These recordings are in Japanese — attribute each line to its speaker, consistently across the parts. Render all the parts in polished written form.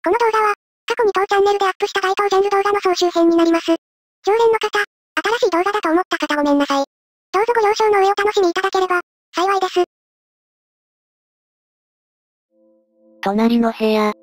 Speaker 1: この動画は、過去に当チャンネルでアップした該当ジャンル動画の総集編になります。常連の方、新しい動画だと思った方ごめんなさい。どうぞご了承の上お楽しみいただければ、幸いです。
Speaker 2: 隣の部屋。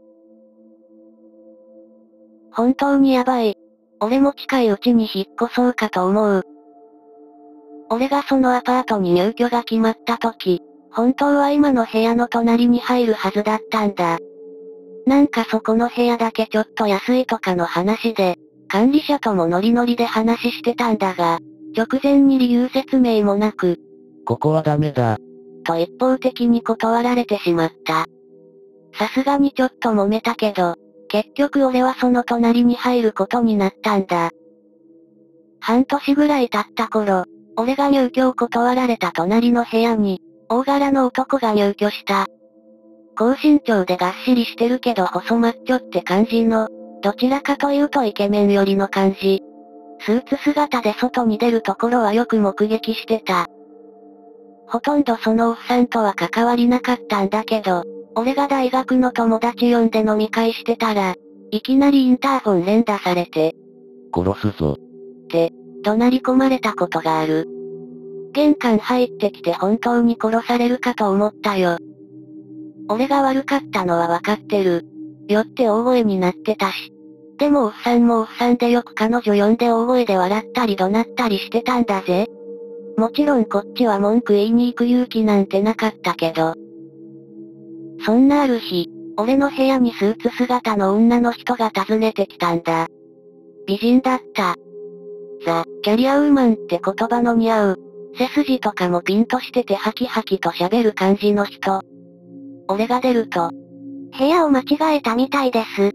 Speaker 2: 本当にやばい。俺も近いうちに引っ越そうかと思う。俺がそのアパートに入居が決まった時、本当は今の部屋の隣に入るはずだったんだ。なんかそこの部屋だけちょっと安いとかの話で、管理者ともノリノリで話してたんだが、直前に理由説明もなく、
Speaker 3: ここはダメだ。
Speaker 2: と一方的に断られてしまった。さすがにちょっと揉めたけど、結局俺はその隣に入ることになったんだ。半年ぐらい経った頃、俺が入居を断られた隣の部屋に、大柄の男が入居した。高身長でがっしりしてるけど細マッチョって感じの、どちらかというとイケメン寄りの感じ。スーツ姿で外に出るところはよく目撃してた。ほとんどそのおっさんとは関わりなかったんだけど、俺が大学の友達呼んで飲み会してたら、いきなりインターホン連打されて、
Speaker 3: 殺すぞ。
Speaker 2: って、怒鳴り込まれたことがある。玄関入ってきて本当に殺されるかと思ったよ。俺が悪かったのはわかってる。酔って大声になってたし。でもおっさんもおっさんでよく彼女呼んで大声で笑ったり怒鳴ったりしてたんだぜ。もちろんこっちは文句言いに行く勇気なんてなかったけど。そんなある日、俺の部屋にスーツ姿の女の人が訪ねてきたんだ。美人だった。ザ・キャリアウーマンって言葉の似合う。背筋とかもピンとしててハキハキと喋る感じの人。俺が出ると、部屋を間違えたみたいです。って、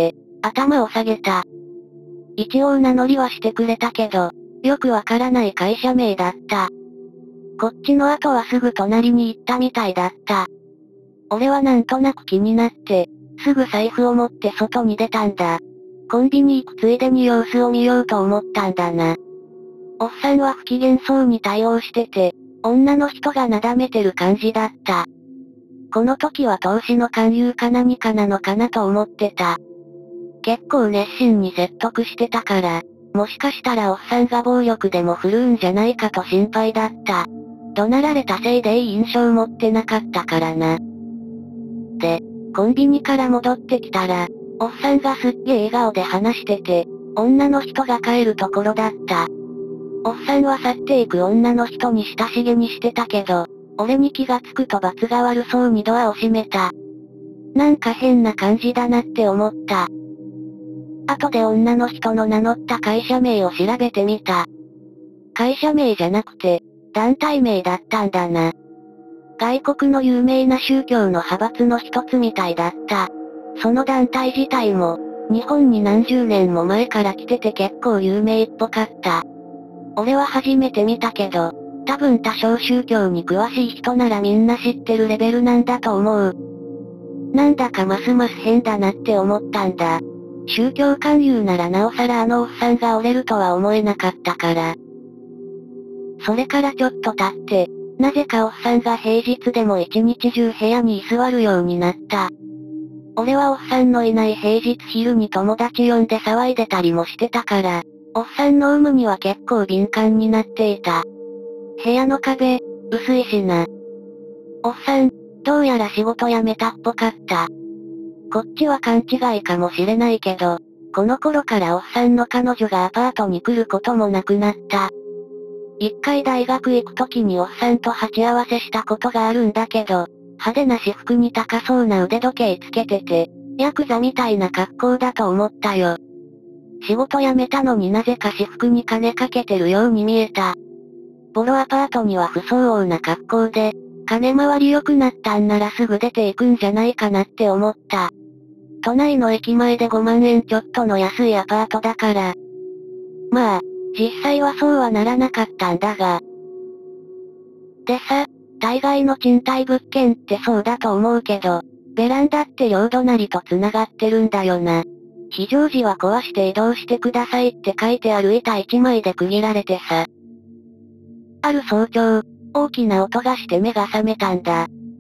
Speaker 2: 頭を下げた。一応名乗りはしてくれたけど、よくわからない会社名だった。こっちの後はすぐ隣に行ったみたいだった。俺はなんとなく気になって、すぐ財布を持って外に出たんだ。コンビニ行くついでに様子を見ようと思ったんだな。おっさんは不機嫌そうに対応してて、女の人がなだめてる感じだった。この時は投資の勧誘か何かなのかなと思ってた。結構熱心に説得してたから、もしかしたらおっさんが暴力でも振るうんじゃないかと心配だった。怒鳴られたせいでいい印象持ってなかったからな。で、コンビニから戻ってきたら、おっさんがすっげえ笑顔で話してて、女の人が帰るところだった。おっさんは去っていく女の人に親しげにしてたけど、俺に気がつくと罰が悪そうにドアを閉めた。なんか変な感じだなって思った。後で女の人の名乗った会社名を調べてみた。会社名じゃなくて、団体名だったんだな。外国の有名な宗教の派閥の一つみたいだった。その団体自体も、日本に何十年も前から来てて結構有名っぽかった。俺は初めて見たけど、多分多少宗教に詳しい人ならみんな知ってるレベルなんだと思う。なんだかますます変だなって思ったんだ。宗教勧誘ならなおさらあのおっさんが折れるとは思えなかったから。それからちょっと経って、なぜかおっさんが平日でも一日中部屋に居座るようになった。俺はおっさんのいない平日昼に友達呼んで騒いでたりもしてたから、おっさんの有無には結構敏感になっていた。部屋の壁、薄いしな。おっさん、どうやら仕事辞めたっぽかった。こっちは勘違いかもしれないけど、この頃からおっさんの彼女がアパートに来ることもなくなった。一回大学行く時におっさんと鉢合わせしたことがあるんだけど、派手な私服に高そうな腕時計つけてて、ヤクザみたいな格好だと思ったよ。仕事辞めたのになぜか私服に金かけてるように見えた。ボロアパートには不相応な格好で、金回り良くなったんならすぐ出ていくんじゃないかなって思った。都内の駅前で5万円ちょっとの安いアパートだから。まあ、実際はそうはならなかったんだが。でさ、大概の賃貸物件ってそうだと思うけど、ベランダって両隣と繋がってるんだよな。非常時は壊して移動してくださいって書いてある板一枚で区切られてさ。ある早朝、大きな音がして目が覚めたんだ。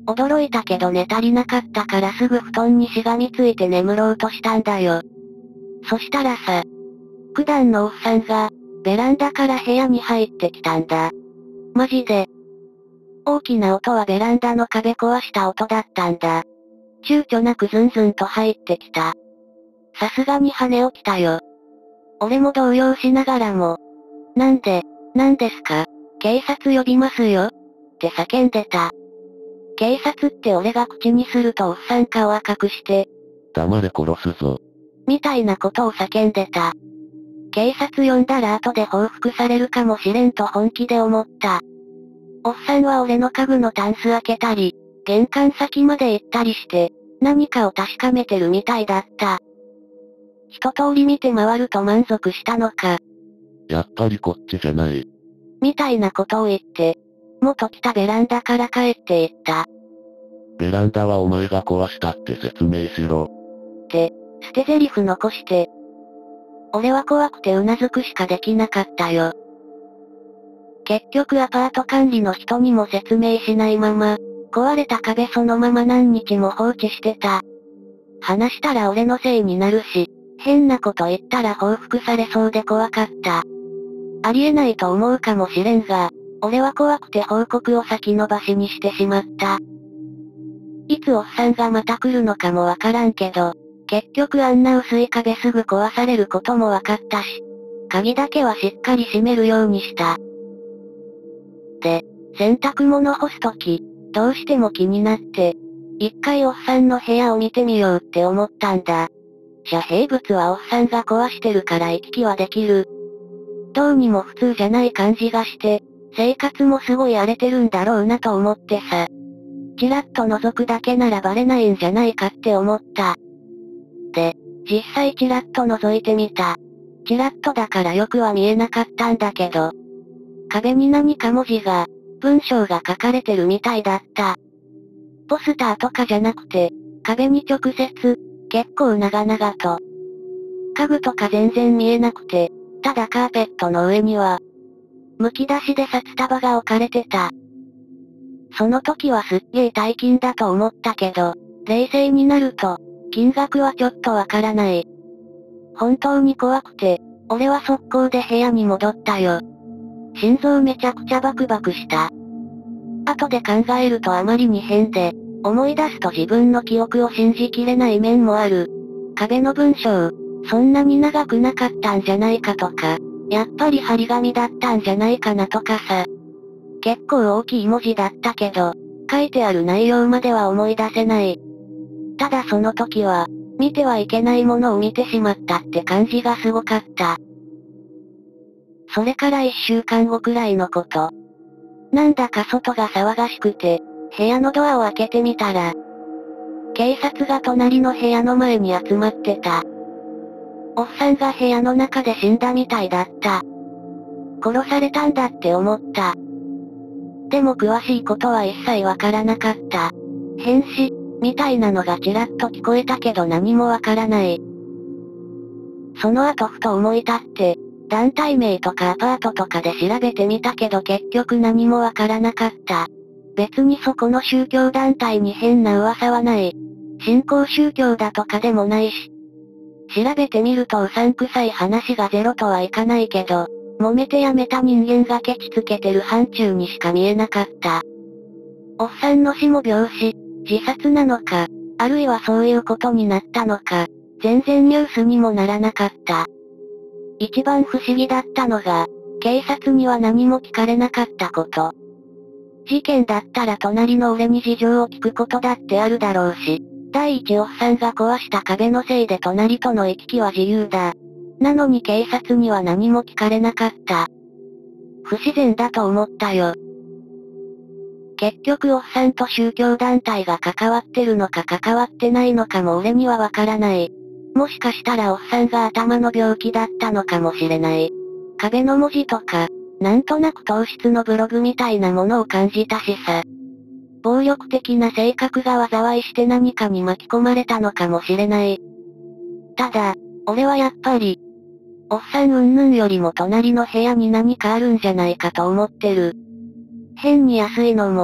Speaker 2: 驚いたけど寝足りなかったからすぐ布団にしがみついて眠ろうとしたんだよ。そしたらさ、九段のおっさんが、ベランダから部屋に入ってきたんだ。マジで。大きな音はベランダの壁壊した音だったんだ。躊躇なくズンズンと入ってきた。さすがに跳ね起きたよ。俺も動揺しながらも、なんですか？警察呼びますよって叫んでた。警察って俺が口にするとおっさん顔赤くして、
Speaker 3: 黙れ殺すぞ。
Speaker 2: みたいなことを叫んでた。警察呼んだら後で報復されるかもしれんと本気で思った。おっさんは俺の家具のタンス開けたり、玄関先まで行ったりして、何かを確かめてるみたいだった。一通り見て回ると満足したのか。
Speaker 3: やっぱりこっちじゃない。
Speaker 2: みたいなことを言って、元来たベランダから帰って行った。
Speaker 3: ベランダはお前が壊したって説明しろ。
Speaker 2: って、捨て台詞残して。俺は怖くてうなずくしかできなかったよ。結局アパート管理の人にも説明しないまま、壊れた壁そのまま何日も放置してた。話したら俺のせいになるし、変なこと言ったら報復されそうで怖かった。ありえないと思うかもしれんが、俺は怖くて報告を先延ばしにしてしまった。いつおっさんがまた来るのかもわからんけど、結局あんな薄い壁すぐ壊されることもわかったし、鍵だけはしっかり閉めるようにした。で、洗濯物干すとき、どうしても気になって、一回おっさんの部屋を見てみようって思ったんだ。遮蔽物はおっさんが壊してるから行き来はできる。どうにも普通じゃない感じがして、生活もすごい荒れてるんだろうなと思ってさ。チラッと覗くだけならバレないんじゃないかって思った。で、実際チラッと覗いてみた。チラッとだからよくは見えなかったんだけど、壁に何か文字が、文章が書かれてるみたいだった。ポスターとかじゃなくて、壁に直接、結構長々と。家具とか全然見えなくて、ただカーペットの上には、剥き出しで札束が置かれてた。その時はすっげえ大金だと思ったけど、冷静になると、金額はちょっとわからない。本当に怖くて、俺は速攻で部屋に戻ったよ。心臓めちゃくちゃバクバクした。後で考えるとあまりに変で、思い出すと自分の記憶を信じきれない面もある。壁の文章、そんなに長くなかったんじゃないかとか、やっぱり張り紙だったんじゃないかなとかさ。結構大きい文字だったけど、書いてある内容までは思い出せない。ただその時は、見てはいけないものを見てしまったって感じがすごかった。それから1週間後くらいのこと。なんだか外が騒がしくて、部屋のドアを開けてみたら、警察が隣の部屋の前に集まってた。おっさんが部屋の中で死んだみたいだった。殺されたんだって思った。でも詳しいことは一切わからなかった。変死、みたいなのがちらっと聞こえたけど何もわからない。その後ふと思い立って、団体名とかアパートとかで調べてみたけど結局何もわからなかった。別にそこの宗教団体に変な噂はない。新興宗教だとかでもないし。調べてみるとうさんくさい話がゼロとはいかないけど、揉めて辞めた人間がケチつけてる範疇にしか見えなかった。おっさんの死も病死、自殺なのか、あるいはそういうことになったのか、全然ニュースにもならなかった。一番不思議だったのが、警察には何も聞かれなかったこと。事件だったら隣の俺に事情を聞くことだってあるだろうし、第一おっさんが壊した壁のせいで隣との行き来は自由だ。なのに警察には何も聞かれなかった。不自然だと思ったよ。結局おっさんと宗教団体が関わってるのか関わってないのかも俺にはわからない。もしかしたらおっさんが頭の病気だったのかもしれない。壁の文字とか、なんとなく糖質のブログみたいなものを感じたしさ。暴力的な性格が災いして何かに巻き込まれたのかもしれない。ただ、俺はやっぱり、おっさん云々よりも隣の部屋に何かあるんじゃないかと思ってる。変に安いのも、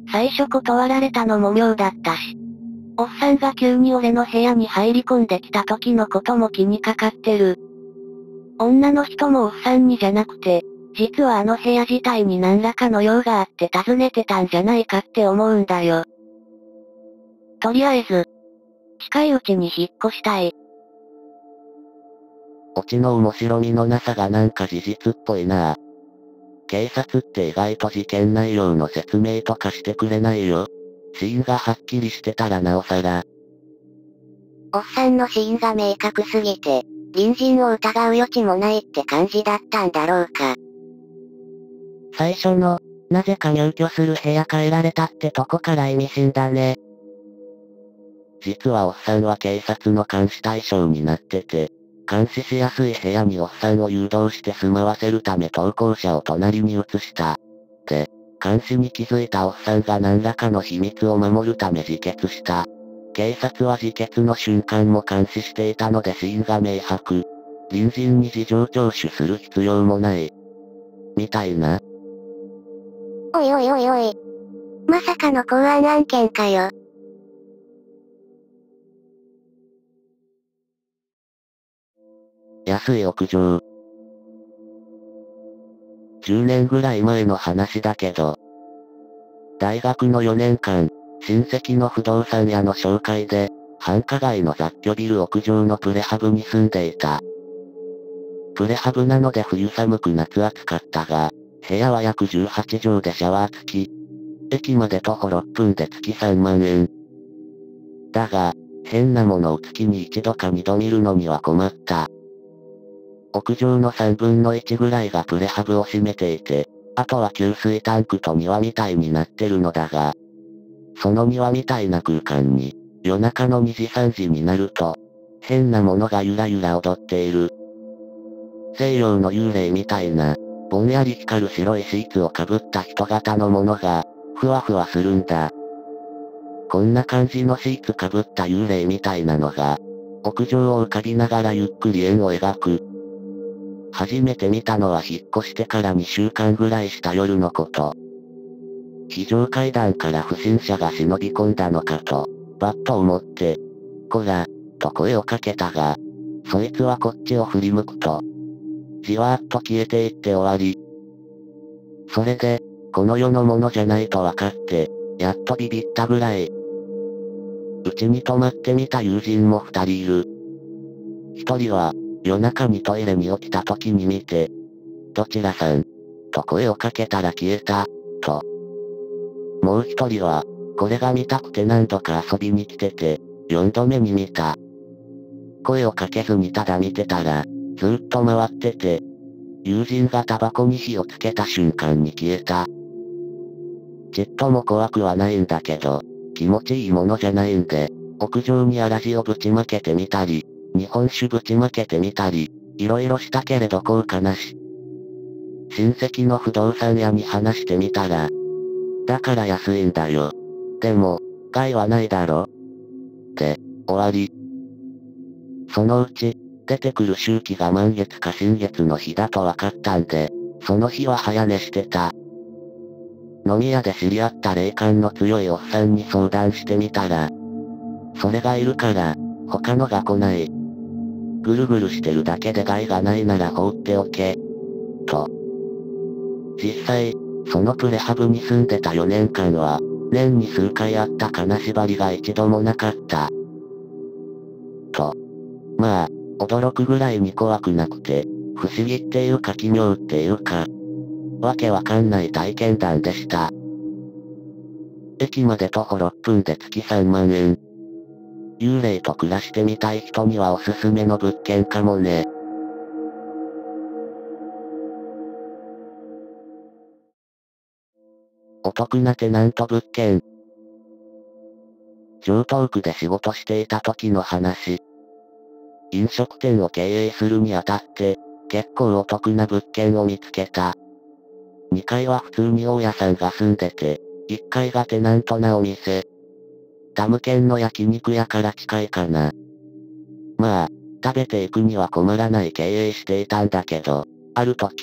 Speaker 2: 最初断られたのも妙だったし。おっさんが急に俺の部屋に入り込んできた時のことも気にかかってる。女の人もおっさんにじゃなくて、実はあの部屋自体に何らかの用があって訪ねてたんじゃないかって思うんだよ。とりあえず、近いうちに引っ越したい。
Speaker 3: オチの面白みのなさがなんか事実っぽいな。警察って意外と事件内容の説明とかしてくれないよ。死因がはっきりしてたらなおさら。
Speaker 1: おっさんの死因が明確すぎて、隣人を疑う余地もないって感じだったんだろうか。
Speaker 4: 最初の、なぜか入居する部屋変えられたってとこから意味深だね。
Speaker 3: 実はおっさんは警察の監視対象になってて、監視しやすい部屋におっさんを誘導して住まわせるため投稿者を隣に移した。で、監視に気づいたおっさんが何らかの秘密を守るため自決した。警察は自決の瞬間も監視していたので死因が明白。隣人に事情聴取する必要もない。みたいな。
Speaker 1: おいおいおいおい。まさかの公安案件かよ。
Speaker 3: 安い屋上。10年ぐらい前の話だけど、大学の4年間、親戚の不動産屋の紹介で、繁華街の雑居ビル屋上のプレハブに住んでいた。プレハブなので冬寒く夏暑かったが、部屋は約18畳でシャワー付き。駅まで徒歩6分で月3万円。だが、変なものを月に1度か2度見るのには困った。屋上の3分の1ぐらいがプレハブを占めていて、あとは給水タンクと庭みたいになってるのだが、その庭みたいな空間に、夜中の2時3時になると、変なものがゆらゆら踊っている。西洋の幽霊みたいな、ぼんやり光る白いシーツをかぶった人型のものが、ふわふわするんだ。こんな感じのシーツかぶった幽霊みたいなのが、屋上を浮かびながらゆっくり円を描く。初めて見たのは引っ越してから2週間ぐらいした夜のこと。非常階段から不審者が忍び込んだのかと、バッと思って、こら、と声をかけたが、そいつはこっちを振り向くと、じわーっと消えていって終わり。それで、この世のものじゃないと分かって、やっとビビったぐらい。うちに泊まってみた友人も2人いる。1人は、夜中にトイレに起きた時に見て、どちらさんと声をかけたら消えた、と。もう1人は、これが見たくて何度か遊びに来てて、4度目に見た。声をかけずにただ見てたら、ずっと回ってて、友人がタバコに火をつけた瞬間に消えた。ちっとも怖くはないんだけど、気持ちいいものじゃないんで、屋上にあらじをぶちまけてみたり、日本酒ぶちまけてみたり、いろいろしたけれど効果なし。親戚の不動産屋に話してみたら、だから安いんだよ。でも、害はないだろ。で、終わり。そのうち、出てくる周期が満月か新月の日だと分かったんで、その日は早寝してた。飲み屋で知り合った霊感の強いおっさんに相談してみたら、それがいるから、他のが来ない。ぐるぐるしてるだけで害がないなら放っておけ。と。実際、そのプレハブに住んでた4年間は、年に数回あった金縛りが一度もなかった。と。まあ、驚くぐらいに怖くなくて、不思議っていうか奇妙っていうか、わけわかんない体験談でした。駅まで徒歩6分で月3万円。幽霊と暮らしてみたい人にはおすすめの物件かもね。お得なテナント物件。城東区で仕事していた時の話。飲食店を経営するにあたって、結構お得な物件を見つけた。2階は普通に大家さんが住んでて、1階がテナントなお店。タム県の焼肉屋から近いかな。まあ、食べていくには困らない経営していたんだけど、ある時、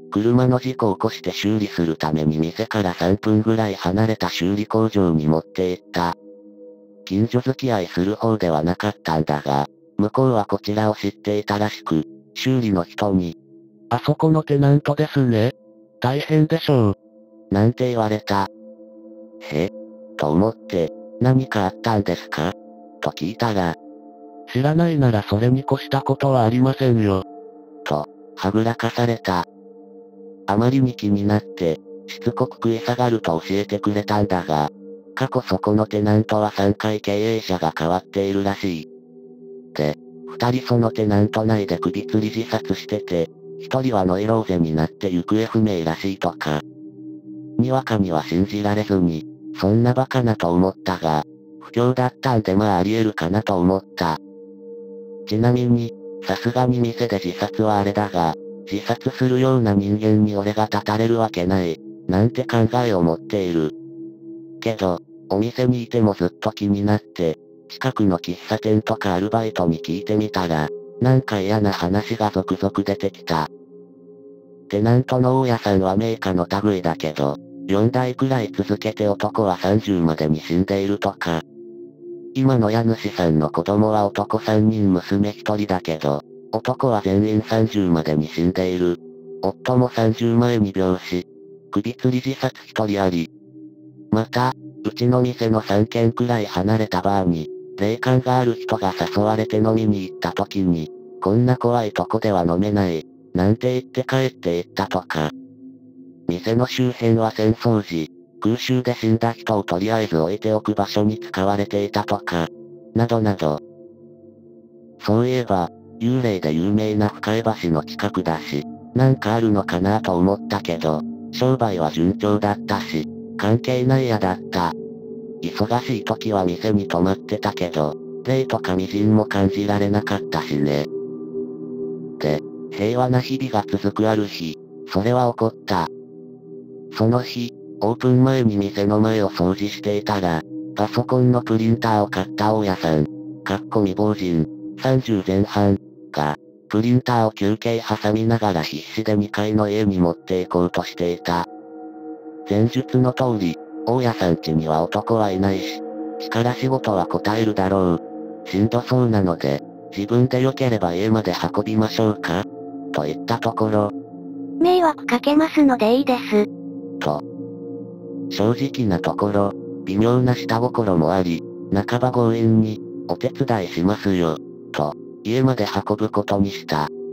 Speaker 3: 車の事故を起こして修理するために店から3分ぐらい離れた修理工場に持って行った。近所付き合いする方ではなかったんだが、向こうはこちらを知っていたらしく、修理の人に、
Speaker 5: あそこのテナントですね。大変でしょう。
Speaker 3: なんて言われた。と思って、何かあったんですかと聞いたら、
Speaker 5: 知らないならそれに越したことはありませんよ。
Speaker 3: と、はぐらかされた。あまりに気になって、しつこく食い下がると教えてくれたんだが、過去そこのテナントは3回経営者が変わっているらしい。で、2人そのテナント内で首吊り自殺してて、1人はノイローゼになって行方不明らしいとか。にわかには信じられずに、そんなバカなと思ったが、不況だったんでまああり得るかなと思った。ちなみに、さすがに店で自殺はあれだが、自殺するような人間に俺が立たれるわけない、なんて考えを持っている。けど、お店にいてもずっと気になって、近くの喫茶店とかアルバイトに聞いてみたら、なんか嫌な話が続々出てきた。テナントの大家さんは名家の類だけど、4代くらい続けて男は30までに死んでいるとか。今の家主さんの子供は男3人娘1人だけど、男は全員30までに死んでいる。夫も30前に病死。首吊り自殺1人あり。また、うちの店の3軒くらい離れたバーに、霊感がある人が誘われて飲みに行った時に、こんな怖いとこでは飲めない、なんて言って帰って行ったとか。店の周辺は戦争時、空襲で死んだ人をとりあえず置いておく場所に使われていたとか、などなど。そういえば、幽霊で有名な深江橋の近くだし、なんかあるのかなと思ったけど、商売は順調だったし、関係ない家だった。忙しい時は店に泊まってたけど、霊とか微塵も感じられなかったしね。で、平和な日々が続くある日、それは起こった。その日、オープン前に店の前を掃除していたら、パソコンのプリンターを買った大家さん、未亡人、30前半、が、プリンターを休憩挟みながら必死で2階の家に持っていこうとしていた。前述の通り、大家さん家には男はいないし、力仕事は答えるだろう。しんどそうなので、自分で良ければ家まで運びましょうかと言ったところ、
Speaker 1: 迷惑かけますのでいいです。
Speaker 3: と。正直なところ、微妙な下心もあり、半ば強引に、お手伝いしますよ、と、家まで運ぶことにした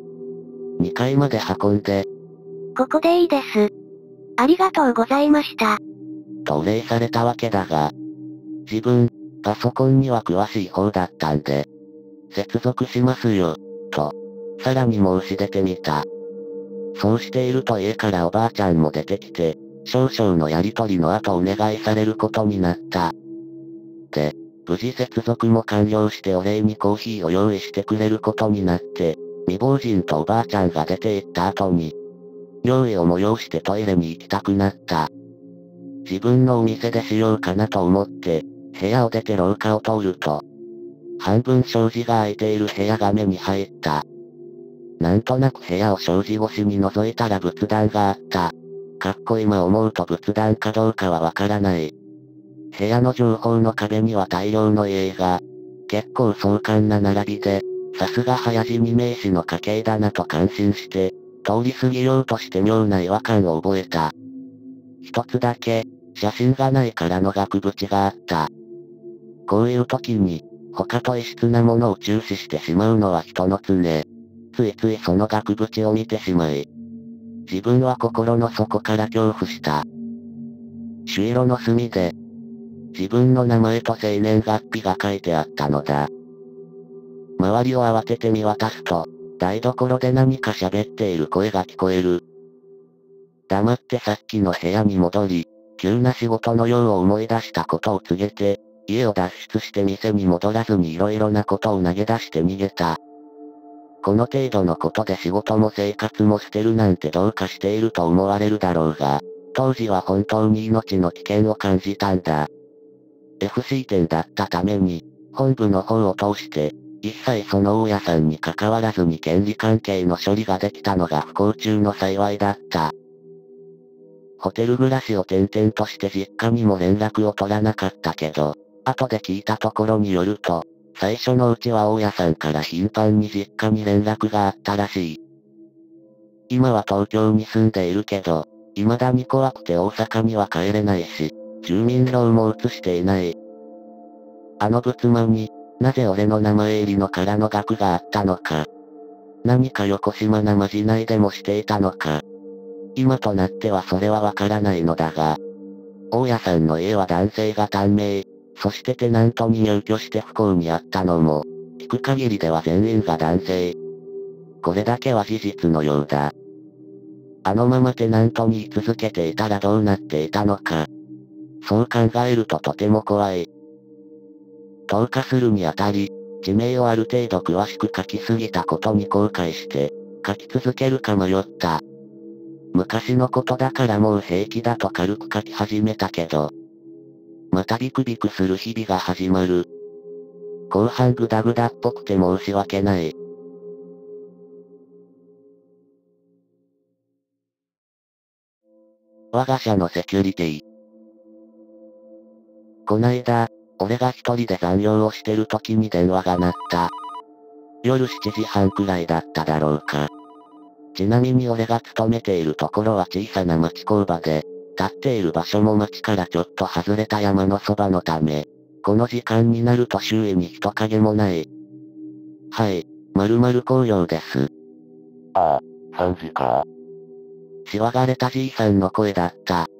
Speaker 3: 。2階まで運んで、
Speaker 1: ここでいいです。ありがとうございました。
Speaker 3: とお礼されたわけだが、自分、パソコンには詳しい方だったんで、接続しますよ、と、さらに申し出てみた。そうしていると家からおばあちゃんも出てきて、少々のやりとりの後お願いされることになった。で、無事接続も完了してお礼にコーヒーを用意してくれることになって、未亡人とおばあちゃんが出て行った後に、用意を催してトイレに行きたくなった。自分のお店でしようかなと思って、部屋を出て廊下を通ると、半分障子が開いている部屋が目に入った。なんとなく部屋を障子越しに覗いたら仏壇があった。今思うと仏壇かどうかはわからない。部屋の上方の壁には大量の絵が、結構壮観な並びで、さすが早死に名士の家系だなと感心して、通り過ぎようとして妙な違和感を覚えた。一つだけ、写真がないからの額縁があった。こういう時に、他と異質なものを注視してしまうのは人の常。ついついその額縁を見てしまい、自分は心の底から恐怖した。朱色の墨で、自分の名前と生年月日が書いてあったのだ。周りを慌てて見渡すと、台所で何か喋っている声が聞こえる。黙ってさっきの部屋に戻り、急な仕事の用を思い出したことを告げて、家を脱出して店に戻らずに色々なことを投げ出して逃げた。この程度のことで仕事も生活も捨てるなんてどうかしていると思われるだろうが、当時は本当に命の危険を感じたんだ。FC 店だったために、本部の方を通して、 実際その大家さんに関わらずに権利関係の処理ができたのが不幸中の幸いだった。ホテル暮らしを転々として実家にも連絡を取らなかったけど、後で聞いたところによると、最初のうちは大家さんから頻繁に実家に連絡があったらしい。今は東京に住んでいるけど、未だに怖くて大阪には帰れないし、住民票も移していない。あの仏間に、なぜ俺の名前入りの空の額があったのか。何かよこしまなまじないでもしていたのか。今となってはそれはわからないのだが、大家さんの家は男性が短命、そしてテナントに入居して不幸にあったのも、聞く限りでは全員が男性。これだけは事実のようだ。あのままテナントに居続けていたらどうなっていたのか。そう考えるととても怖い。投下するにあたり、地名をある程度詳しく書きすぎたことに後悔して、書き続けるか迷った。昔のことだからもう平気だと軽く書き始めたけど、またビクビクする日々が始まる。後半グダグダっぽくて申し訳ない。我が社のセキュリティ。こないだ、俺が一人で残業をしてる時に電話が鳴った。夜7時半くらいだっただろうか。ちなみに俺が勤めているところは小さな町工場で、立っている場所も町からちょっと外れた山のそばのため、この時間になると周囲に人影もない。はい、〇〇工業です。
Speaker 5: ああ、3時か。
Speaker 3: しわがれたじいさんの声だった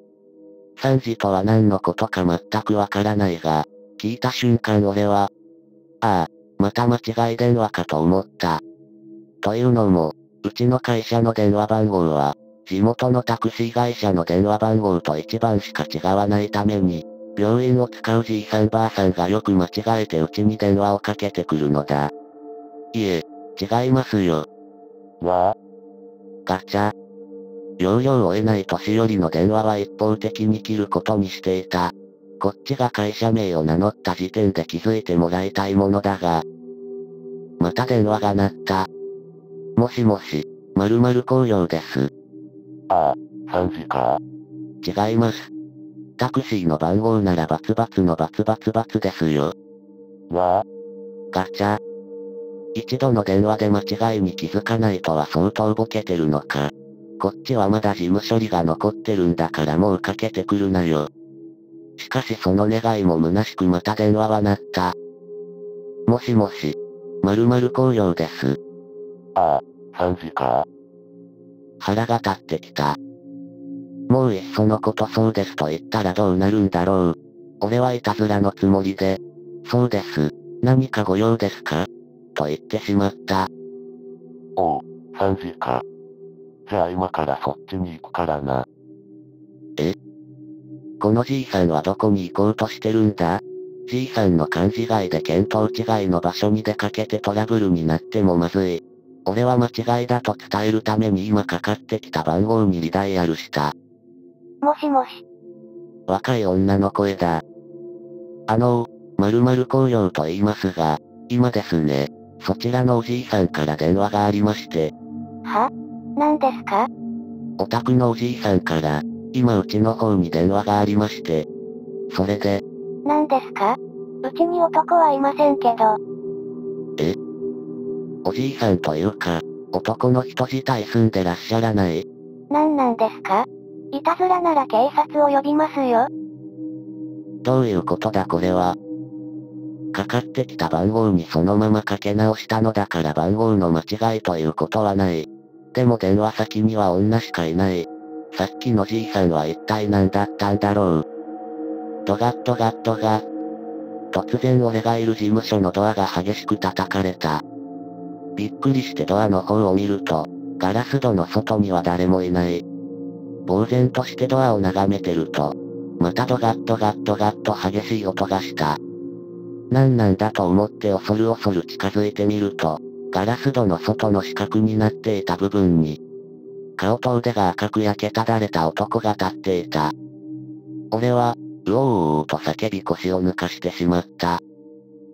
Speaker 3: 。3時とは何のことか全くわからないが、聞いた瞬間俺は、ああ、また間違い電話かと思った。というのも、うちの会社の電話番号は、地元のタクシー会社の電話番号と1番しか違わないために、病院を使うじいさんばあさんがよく間違えてうちに電話をかけてくるのだ。いえ、違いますよ。
Speaker 5: わあ、
Speaker 3: ガチャ。要領を得ない年寄りの電話は一方的に切ることにしていた。こっちが会社名を名乗った時点で気づいてもらいたいものだが。また電話が鳴った。もしもし、〇〇工業です。
Speaker 5: ああ、3時か。
Speaker 3: 違います。タクシーの番号ならバツバツのバツバツバツですよ。
Speaker 5: わあ、
Speaker 3: ガチャ。一度の電話で間違いに気づかないとは相当ボケてるのか。こっちはまだ事務処理が残ってるんだからもうかけてくるなよ。しかしその願いも虚しくまた電話は鳴った。もしもし、〇〇工業です。
Speaker 5: ああ、3時か。
Speaker 3: 腹が立ってきた。もういっそのことそうですと言ったらどうなるんだろう。俺はいたずらのつもりで、そうです。何かご用ですかと言ってしまった。
Speaker 5: おう、3時か。じゃあ今からそっちに行くからな。
Speaker 3: え？このじいさんはどこに行こうとしてるんだ？じいさんの勘違いで見当違いの場所に出かけてトラブルになってもまずい。俺は間違いだと伝えるために今かかってきた番号にリダイヤルした。
Speaker 1: もしもし。
Speaker 3: 若い女の声だ。〇〇工業と言いますが、今ですね、そちらのおじいさんから電話がありまして。
Speaker 1: は？何ですか？
Speaker 3: お宅のおじいさんから、今うちの方に電話がありまして。それで。
Speaker 1: 何ですか？うちに男はいませんけど。
Speaker 3: え？おじいさんというか、男の人自体住んでらっしゃらない？
Speaker 1: 何なんですか？いたずらなら警察を呼びますよ。
Speaker 3: どういうことだこれは。かかってきた番号にそのままかけ直したのだから番号の間違いということはない。でも電話先には女しかいない。さっきのじいさんは一体何だったんだろう。ドガッドガッドガッ。突然俺がいる事務所のドアが激しく叩かれた。びっくりしてドアの方を見ると、ガラス戸の外には誰もいない。呆然としてドアを眺めてると、またドガッドガッドガッと激しい音がした。なんなんだと思って恐る恐る近づいてみると、ガラス戸の外の四角になっていた部分に、顔と腕が赤く焼けただれた男が立っていた。俺は、うおーと叫び腰を抜かしてしまった。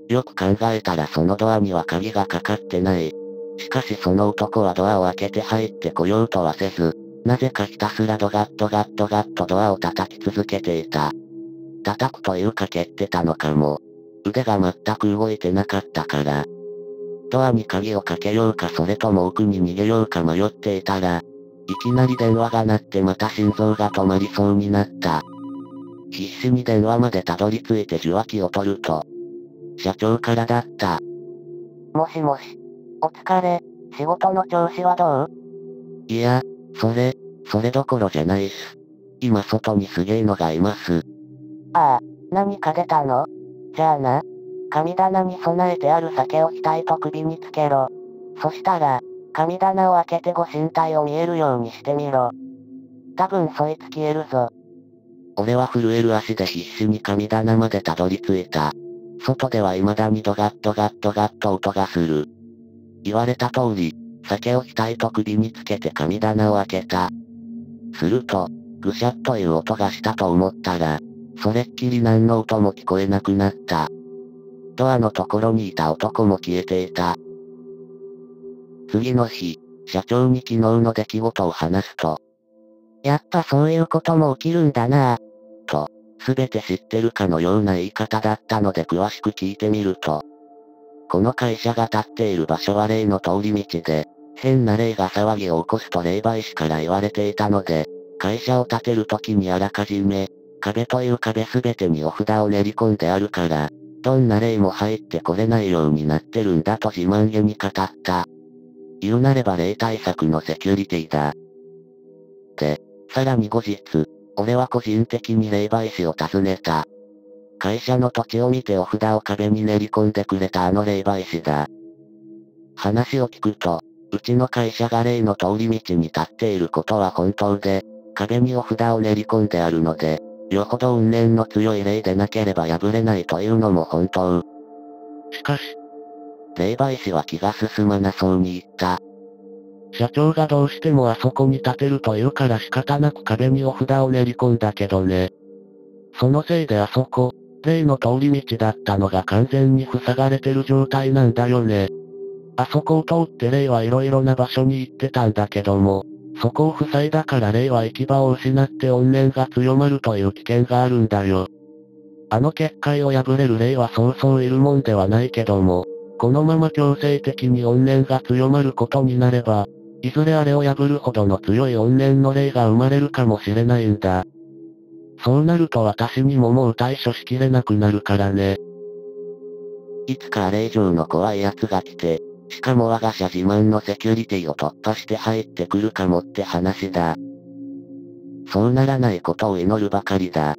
Speaker 3: よく考えたらそのドアには鍵がかかってない。しかしその男はドアを開けて入ってこようとはせず、なぜかひたすらドガッドガッドガッとドアを叩き続けていた。叩くというか蹴ってたのかも。腕が全く動いてなかったから。ドアに鍵をかけようかそれとも奥に逃げようか迷っていたら、いきなり電話が鳴ってまた心臓が止まりそうになった。必死に電話までたどり着いて受話器を取ると、社長からだった。
Speaker 4: もしもし。お疲れ。仕事の調子はどう？
Speaker 3: いや、それどころじゃないっす。今外にすげえのがいます。
Speaker 4: ああ、何か出たの？じゃあな。神棚に備えてある酒を額と首につけろ。そしたら、神棚を開けてご神体を見えるようにしてみろ。多分そいつ消えるぞ。
Speaker 3: 俺は震える足で必死に神棚までたどり着いた。外では未だにドガッドガッドガッと音がする。言われた通り、酒を額と首につけて神棚を開けた。すると、ぐしゃっという音がしたと思ったら、それっきり何の音も聞こえなくなった。ドアのところにいた男も消えていた。次の日、社長に昨日の出来事を話すと、
Speaker 4: やっぱそういうことも起きるんだなぁ。
Speaker 3: と、すべて知ってるかのような言い方だったので詳しく聞いてみると、この会社が立っている場所は例の通り道で、変な霊が騒ぎを起こすと霊媒師から言われていたので、会社を建てる時にあらかじめ、壁という壁すべてにお札を練り込んであるから、どんな霊も入ってこれないようになってるんだと自慢げに語った。言うなれば霊対策のセキュリティだ。で、さらに後日、俺は個人的に霊媒師を訪ねた。会社の土地を見てお札を壁に練り込んでくれたあの霊媒師だ。話を聞くと、うちの会社が霊の通り道に立っていることは本当で、壁にお札を練り込んであるので、よほど怨念の強い霊でなければ破れないというのも本当。しかし、霊媒師は気が進まなそうに言った。社長がどうしてもあそこに立てるというから仕方なく壁にお札を練り込んだけどね。そのせいであそこ、霊の通り道だったのが完全に塞がれてる状態なんだよね。あそこを通って霊はいろいろな場所に行ってたんだけども、そこを塞いだから霊は行き場を失って怨念が強まるという危険があるんだよ。あの結界を破れる霊はそうそういるもんではないけども、このまま強制的に怨念が強まることになれば、いずれあれを破るほどの強い怨念の霊が生まれるかもしれないんだ。そうなると私にももう対処しきれなくなるからね。いつかあれ以上の怖い奴が来て、しかも我が社自慢のセキュリティを突破して入ってくるかもって話だ。そうならないことを祈るばかりだ。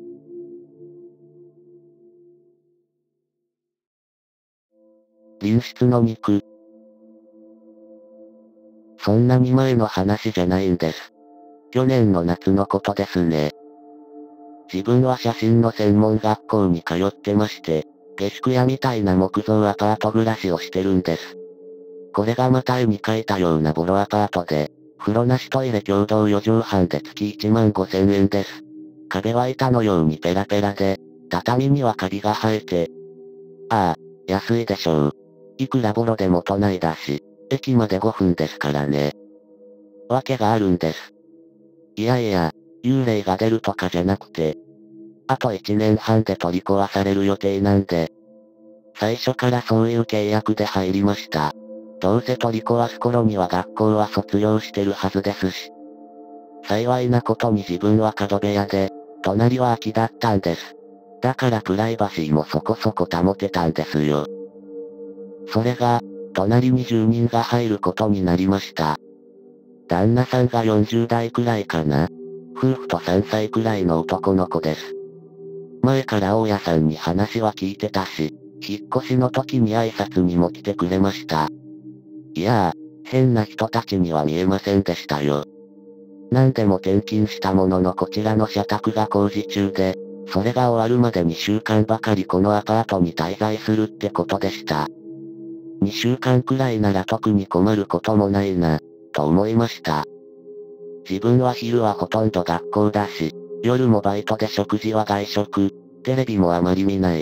Speaker 3: 隣室の肉。そんなに前の話じゃないんです。去年の夏のことですね。自分は写真の専門学校に通ってまして、下宿屋みたいな木造アパート暮らしをしてるんです。これがまた絵に描いたようなボロアパートで、風呂なしトイレ共同4畳半で月15,000円です。壁は板のようにペラペラで、畳にはカビが生えて。ああ、安いでしょう。いくらボロでも都内だし、駅まで5分ですからね。わけがあるんです。いやいや、幽霊が出るとかじゃなくて、あと1年半で取り壊される予定なんで。最初からそういう契約で入りました。どうせ取り壊す頃には学校は卒業してるはずですし。幸いなことに自分は角部屋で、隣は空きだったんです。だからプライバシーもそこそこ保てたんですよ。それが、隣に住人が入ることになりました。旦那さんが40代くらいかな。夫婦と3歳くらいの男の子です。前から大家さんに話は聞いてたし、引っ越しの時に挨拶にも来てくれました。いやー、変な人たちには見えませんでしたよ。何でも転勤したもののこちらの社宅が工事中で、それが終わるまで2週間ばかりこのアパートに滞在するってことでした。2週間くらいなら特に困ることもないな、と思いました。自分は昼はほとんど学校だし、夜もバイトで食事は外食、テレビもあまり見ない。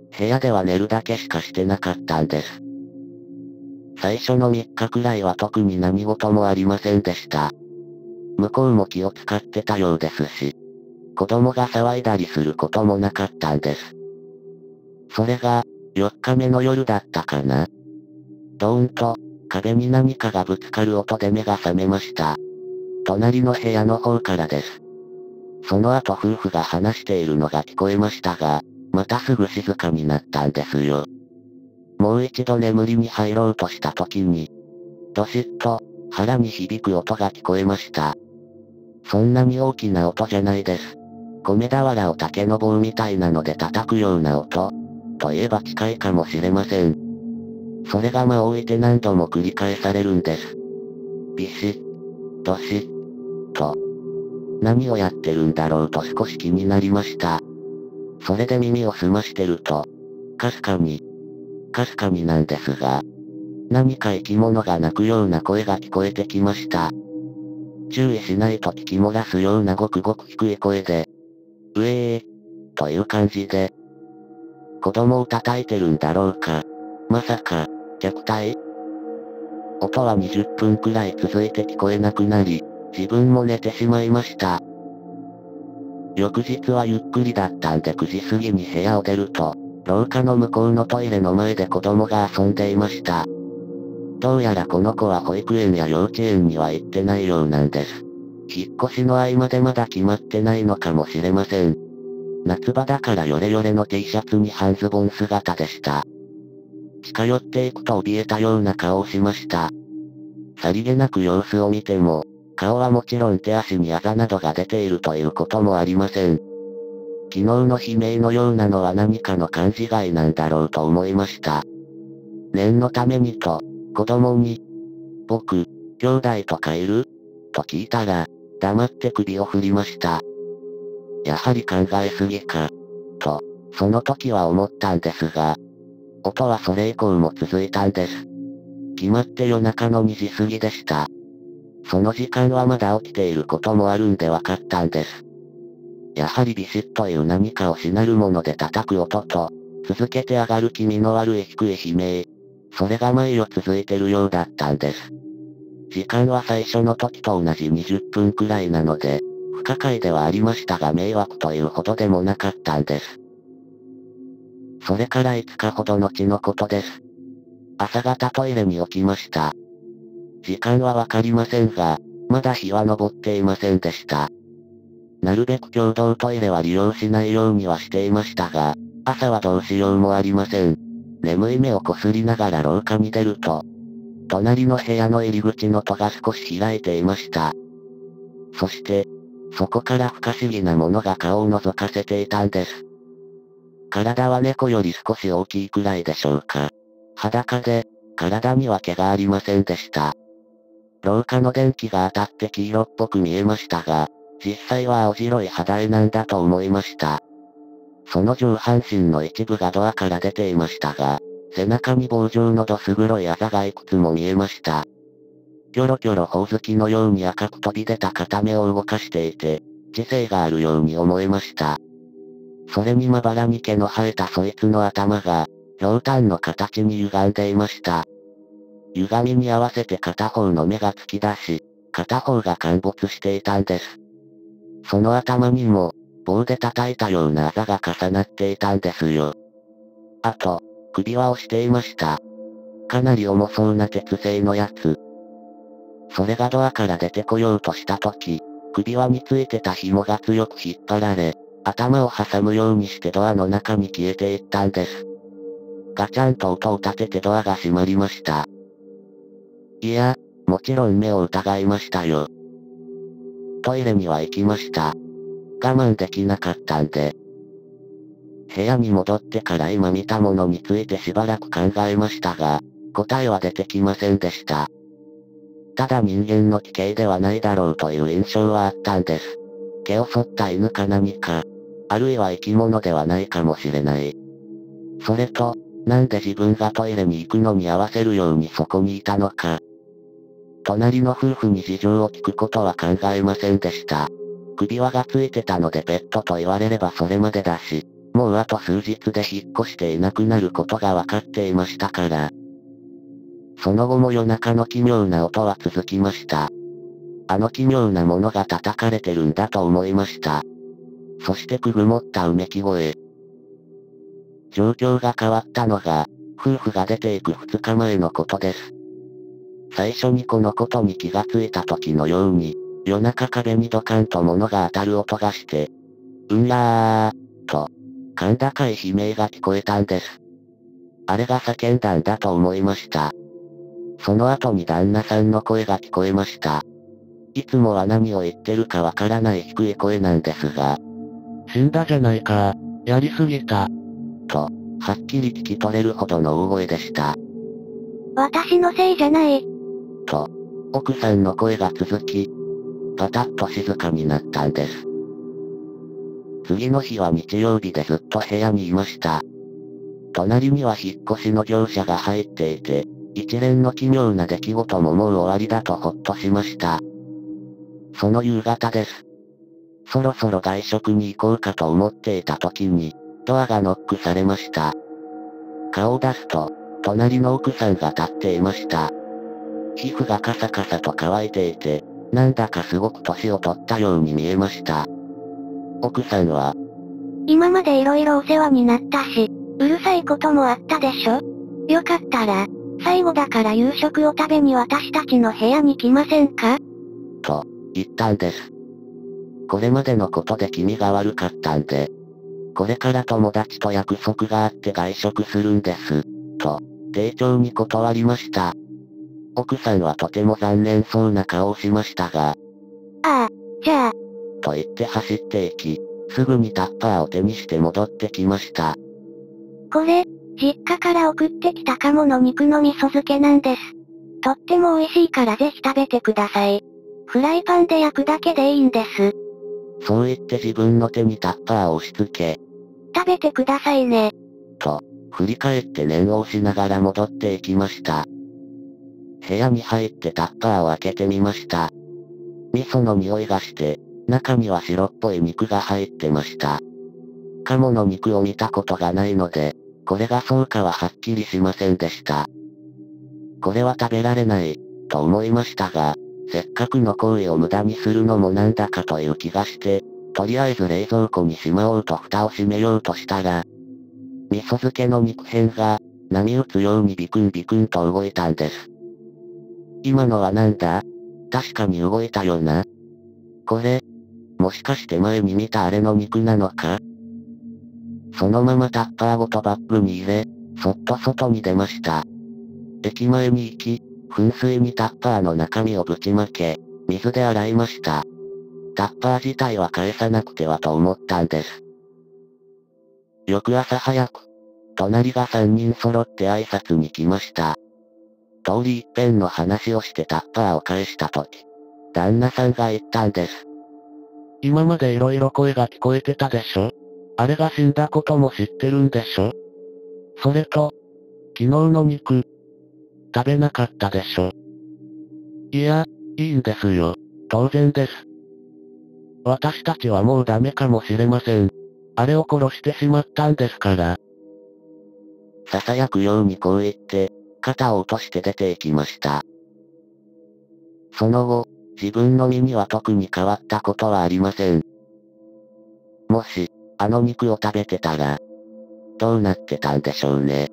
Speaker 3: 部屋では寝るだけしかしてなかったんです。最初の3日くらいは特に何事もありませんでした。向こうも気を使ってたようですし、子供が騒いだりすることもなかったんです。それが、4日目の夜だったかな。ドーンと、壁に何かがぶつかる音で目が覚めました。隣の部屋の方からです。その後夫婦が話しているのが聞こえましたが、またすぐ静かになったんですよ。もう一度眠りに入ろうとした時に、ドシッと、腹に響く音が聞こえました。そんなに大きな音じゃないです。米俵を竹の棒みたいなので叩くような音、といえば近いかもしれません。それが間を置いて何度も繰り返されるんです。ビシッ、ドシッ、と。何をやってるんだろうと少し気になりました。それで耳を澄ましてると、かすかになんですが、何か生き物が鳴くような声が聞こえてきました。注意しないと聞き漏らすようなごくごく低い声で、うえー、という感じで、子供を叩いてるんだろうか。まさか、虐待？音は20分くらい続いて聞こえなくなり、自分も寝てしまいました。翌日はゆっくりだったんで9時過ぎに部屋を出ると、廊下の向こうのトイレの前で子供が遊んでいました。どうやらこの子は保育園や幼稚園には行ってないようなんです。引っ越しの合間でまだ決まってないのかもしれません。夏場だからヨレヨレの T シャツに半ズボン姿でした。近寄っていくと怯えたような顔をしました。さりげなく様子を見ても、顔はもちろん手足にあざなどが出ているということもありません。昨日の悲鳴のようなのは何かの勘違いなんだろうと思いました。念のためにと、子供に、僕、兄弟とかいる？と聞いたら、黙って首を振りました。やはり考えすぎか。と、その時は思ったんですが、音はそれ以降も続いたんです。決まって夜中の2時過ぎでした。その時間はまだ起きていることもあるんで分かったんです。やはりビシッという何かをしなるもので叩く音と、続けて上がる気味の悪い低い悲鳴。それが毎夜続いてるようだったんです。時間は最初の時と同じ20分くらいなので、不可解ではありましたが迷惑というほどでもなかったんです。それから5日ほど後のことです。朝方トイレに起きました。時間はわかりませんが、まだ日は昇っていませんでした。なるべく共同トイレは利用しないようにはしていましたが、朝はどうしようもありません。眠い目をこすりながら廊下に出ると、隣の部屋の入り口の戸が少し開いていました。そして、そこから不可思議なものが顔を覗かせていたんです。体は猫より少し大きいくらいでしょうか。裸で、体には毛がありませんでした。廊下の電気が当たって黄色っぽく見えましたが、実際は青白い肌絵なんだと思いました。その上半身の一部がドアから出ていましたが、背中に棒状のどす黒いあざがいくつも見えました。キョロキョロほおずきのように赤く飛び出た片目を動かしていて、知性があるように思えました。それにまばらに毛の生えたそいつの頭が、ひょうたんの形に歪んでいました。歪みに合わせて片方の目が突き出し、片方が陥没していたんです。その頭にも、棒で叩いたようなあざが重なっていたんですよ。あと、首輪をしていました。かなり重そうな鉄製のやつ。それがドアから出てこようとした時、首輪についてた紐が強く引っ張られ、頭を挟むようにしてドアの中に消えていったんです。ガチャンと音を立ててドアが閉まりました。いや、もちろん目を疑いましたよ。トイレには行きました。我慢できなかったんで。部屋に戻ってから今見たものについてしばらく考えましたが、答えは出てきませんでした。ただ人間の奇形ではないだろうという印象はあったんです。毛を剃った犬か何か、あるいは生き物ではないかもしれない。それと、なんで自分がトイレに行くのに合わせるようにそこにいたのか。隣の夫婦に事情を聞くことは考えませんでした。首輪がついてたのでペットと言われればそれまでだし、 もうあと数日で引っ越していなくなることがわかっていましたから。その後も夜中の奇妙な音は続きました。あの奇妙なものが叩かれてるんだと思いました。そしてくぐもったうめき声。状況が変わったのが、夫婦が出ていく2日前のことです。最初にこのことに気がついた時のように、夜中壁にドカンと物が当たる音がして、うんらー、と、甲高い悲鳴が聞こえたんです。あれが叫んだんだと思いました。その後に旦那さんの声が聞こえました。いつもは何を言ってるかわからない低い声なんですが、
Speaker 5: 死んだじゃないか、やりすぎた。
Speaker 3: と、はっきり聞き取れるほどの大声でした。
Speaker 2: 私のせいじゃない。
Speaker 3: と、奥さんの声が続き、パタッと静かになったんです。次の日は日曜日でずっと部屋にいました。隣には引っ越しの業者が入っていて、一連の奇妙な出来事ももう終わりだとほっとしました。その夕方です。そろそろ外食に行こうかと思っていた時に、ドアがノックされました。顔を出すと、隣の奥さんが立っていました。皮膚がカサカサと乾いていて、なんだかすごく年を取ったように見えました。奥さんは、
Speaker 2: 今まで色々お世話になったし、うるさいこともあったでしょ？よかったら、最後だから夕食を食べに私たちの部屋に来ませんか？
Speaker 3: と、言ったんです。これまでのことで気味が悪かったんで、これから友達と約束があって外食するんです、と、丁重に断りました。奥さんはとても残念そうな顔をしましたが、
Speaker 2: ああ、じゃあ、
Speaker 3: と言って走っていき、すぐにタッパーを手にして戻ってきました。
Speaker 2: これ、実家から送ってきた鴨の肉の味噌漬けなんです。とっても美味しいからぜひ食べてください。フライパンで焼くだけでいいんです。
Speaker 3: そう言って自分の手にタッパーを押し付け、
Speaker 2: 食べてくださいね。
Speaker 3: と、振り返って念を押しながら戻っていきました。部屋に入ってタッパーを開けてみました。味噌の匂いがして、中には白っぽい肉が入ってました。鴨の肉を見たことがないので、これがそうかははっきりしませんでした。これは食べられない、と思いましたが、せっかくの行為を無駄にするのもなんだかという気がして、とりあえず冷蔵庫にしまおうと蓋を閉めようとしたら、味噌漬けの肉片が、波打つようにビクンビクンと動いたんです。今のはなんだ？確かに動いたよな。これ、もしかして前に見たあれの肉なのか？そのままタッパーごとバッグに入れ、そっと外に出ました。駅前に行き、噴水にタッパーの中身をぶちまけ、水で洗いました。タッパー自体は返さなくてはと思ったんです。翌朝早く、隣が3人揃って挨拶に来ました。通り一遍の話をしてタッパーを返したとき、旦那さんが言ったんです。
Speaker 5: 今まで色々声が聞こえてたでしょ？あれが死んだことも知ってるんでしょ？それと、昨日の肉、食べなかったでしょ？いや、いいんですよ。当然です。私たちはもうダメかもしれません。あれを殺してしまったんですから。
Speaker 3: 囁くようにこう言って、肩を落として出て行きました。その後、自分の身には特に変わったことはありません。もし、あの肉を食べてたら、どうなってたんでしょうね。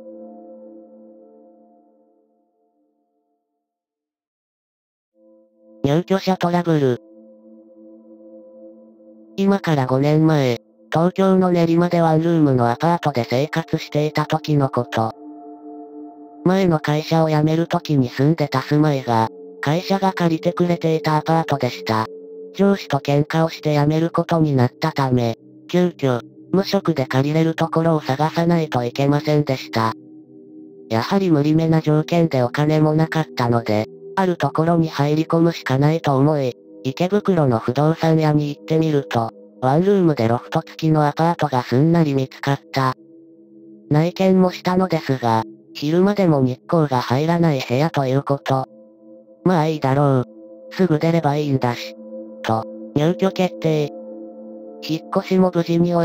Speaker 1: 入居者トラブル。今から5年前、東京の練馬でワンルームのアパートで生活していた時のこと。前の会社を辞める時に住んでた住まいが、会社が借りてくれていたアパートでした。上司と喧嘩をして辞めることになったため、急遽、無職で借りれるところを探さないといけませんでした。やはり無理めな条件でお金もなかったので、あるところに入り込むしかないと思い、池袋の不動産屋に行ってみると、ワンルームでロフト付きのアパートがすんなり見つかった。内見もしたのですが、昼間でも日光が入らない部屋ということ。まあいいだろう。すぐ出ればいいんだし。と、入居決定。引っ越しも無事に終え、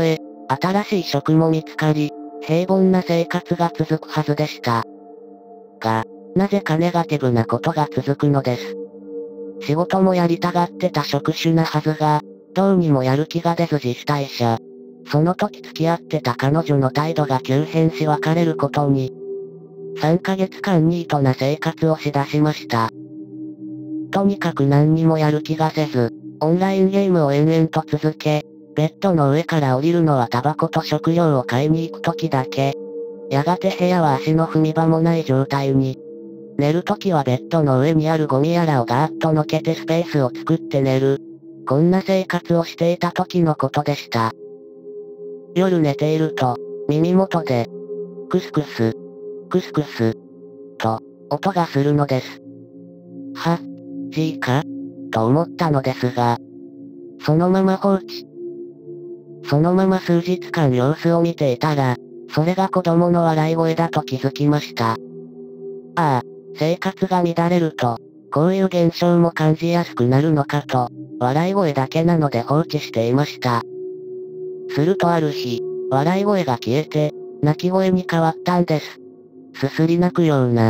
Speaker 1: 新しい職も見つかり、平凡な生活が続くはずでした。が、なぜかネガティブなことが続くのです。仕事もやりたがってた職種なはずが、どうにもやる気が出ず自主退社。その時付き合ってた彼女の態度が急変し別れることに。3ヶ月間ニートな生活をしだしました。とにかく何にもやる気がせず、オンラインゲームを延々と続け、ベッドの上から降りるのはタバコと食料を買いに行く時だけ。やがて部屋は足の踏み場もない状態に。寝る時はベッドの上にあるゴミやらをガーッとのけてスペースを作って寝る。こんな生活をしていた時のことでした。夜寝ていると、耳元で、クスクス、クスクス、と、音がするのです。は、G かと思ったのですが、そのまま放置。そのまま数日間様子を見ていたら、それが子供の笑い声だと気づきました。ああ、生活が乱れると、こういう現象も感じやすくなるのかと、笑い声だけなので放置していました。するとある日、笑い声が消えて、泣き声に変わったんです。すすり泣くような。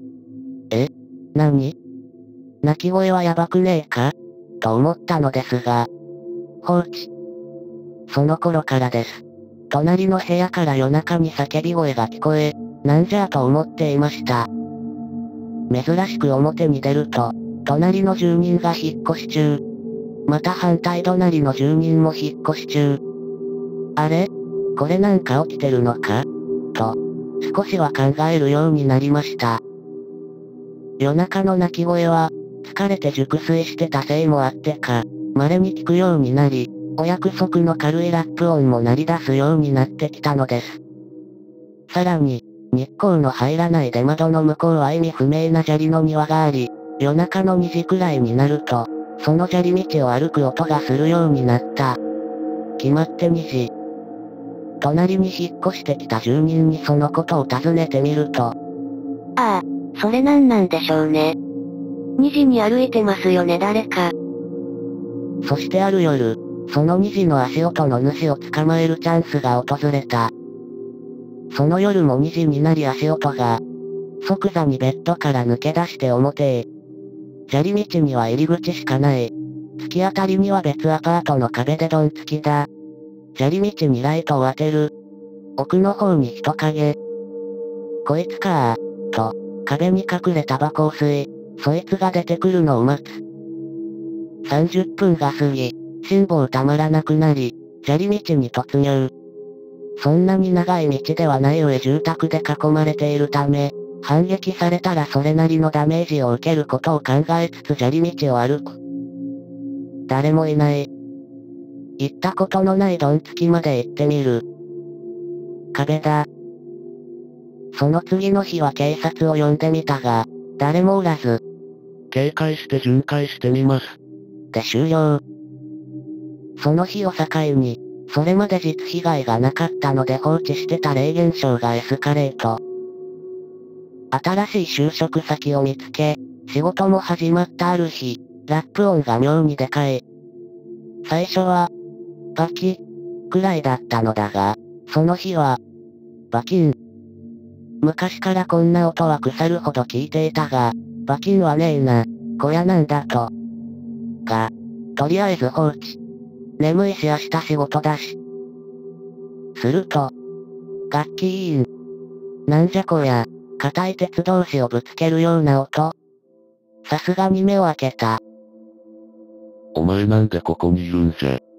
Speaker 1: 何？泣き声はやばくねえかと思ったのですが、放置。その頃からです。隣の部屋から夜中に叫び声が聞こえ、なんじゃと思っていました。珍しく表に出ると、隣の住人が引っ越し中。また反対隣の住人も引っ越し中。あれ？これなんか起きてるのかと、少しは考えるようになりました。夜中の泣き声は、疲れて熟睡してたせいもあってか、稀に聞くようになり、お約束の軽いラップ音も鳴り出すようになってきたのです。さらに、日光の入らない出窓の向こうは意味不明な砂利の庭があり、夜中の2時くらいになると、その砂利道を歩く音がするようになった。決まって2時。隣に引っ越してきた住人にそのことを尋ねてみると、
Speaker 2: ああ、それなんでしょうね。2時に歩いてますよね誰か。
Speaker 1: そしてある夜、その2時の足音の主を捕まえるチャンスが訪れた。その夜も2時になり足音が、即座にベッドから抜け出して表へ。砂利道には入り口しかない。突き当たりには別アパートの壁でドンつきだ。砂利道にライトを当てる。奥の方に人影。こいつかと、壁に隠れタバコを吸い、そいつが出てくるのを待つ。30分が過ぎ、辛抱たまらなくなり、砂利道に突入。そんなに長い道ではない上住宅で囲まれているため、反撃されたらそれなりのダメージを受けることを考えつつ砂利道を歩く。誰もいない。行ったことのないドンつきまで行ってみる。壁だ。その次の日は警察を呼んでみたが、誰もおらず。
Speaker 5: 警戒して巡回してみます。
Speaker 1: で終了。その日を境に、それまで実被害がなかったので放置してた霊現象がエスカレート。新しい就職先を見つけ、仕事も始まったある日、ラップ音が妙にでかい。最初は、バキッ、くらいだったのだが、その日は、バキン。昔からこんな音は腐るほど聞いていたが、バキンはねえな、小屋なんだと。が、とりあえず放置。眠いし明日仕事だし。すると、楽器委員。なんじゃこりゃ、硬い鉄同士をぶつけるような音。さすがに目を開けた。
Speaker 5: お前なんでここにいるんじゃ。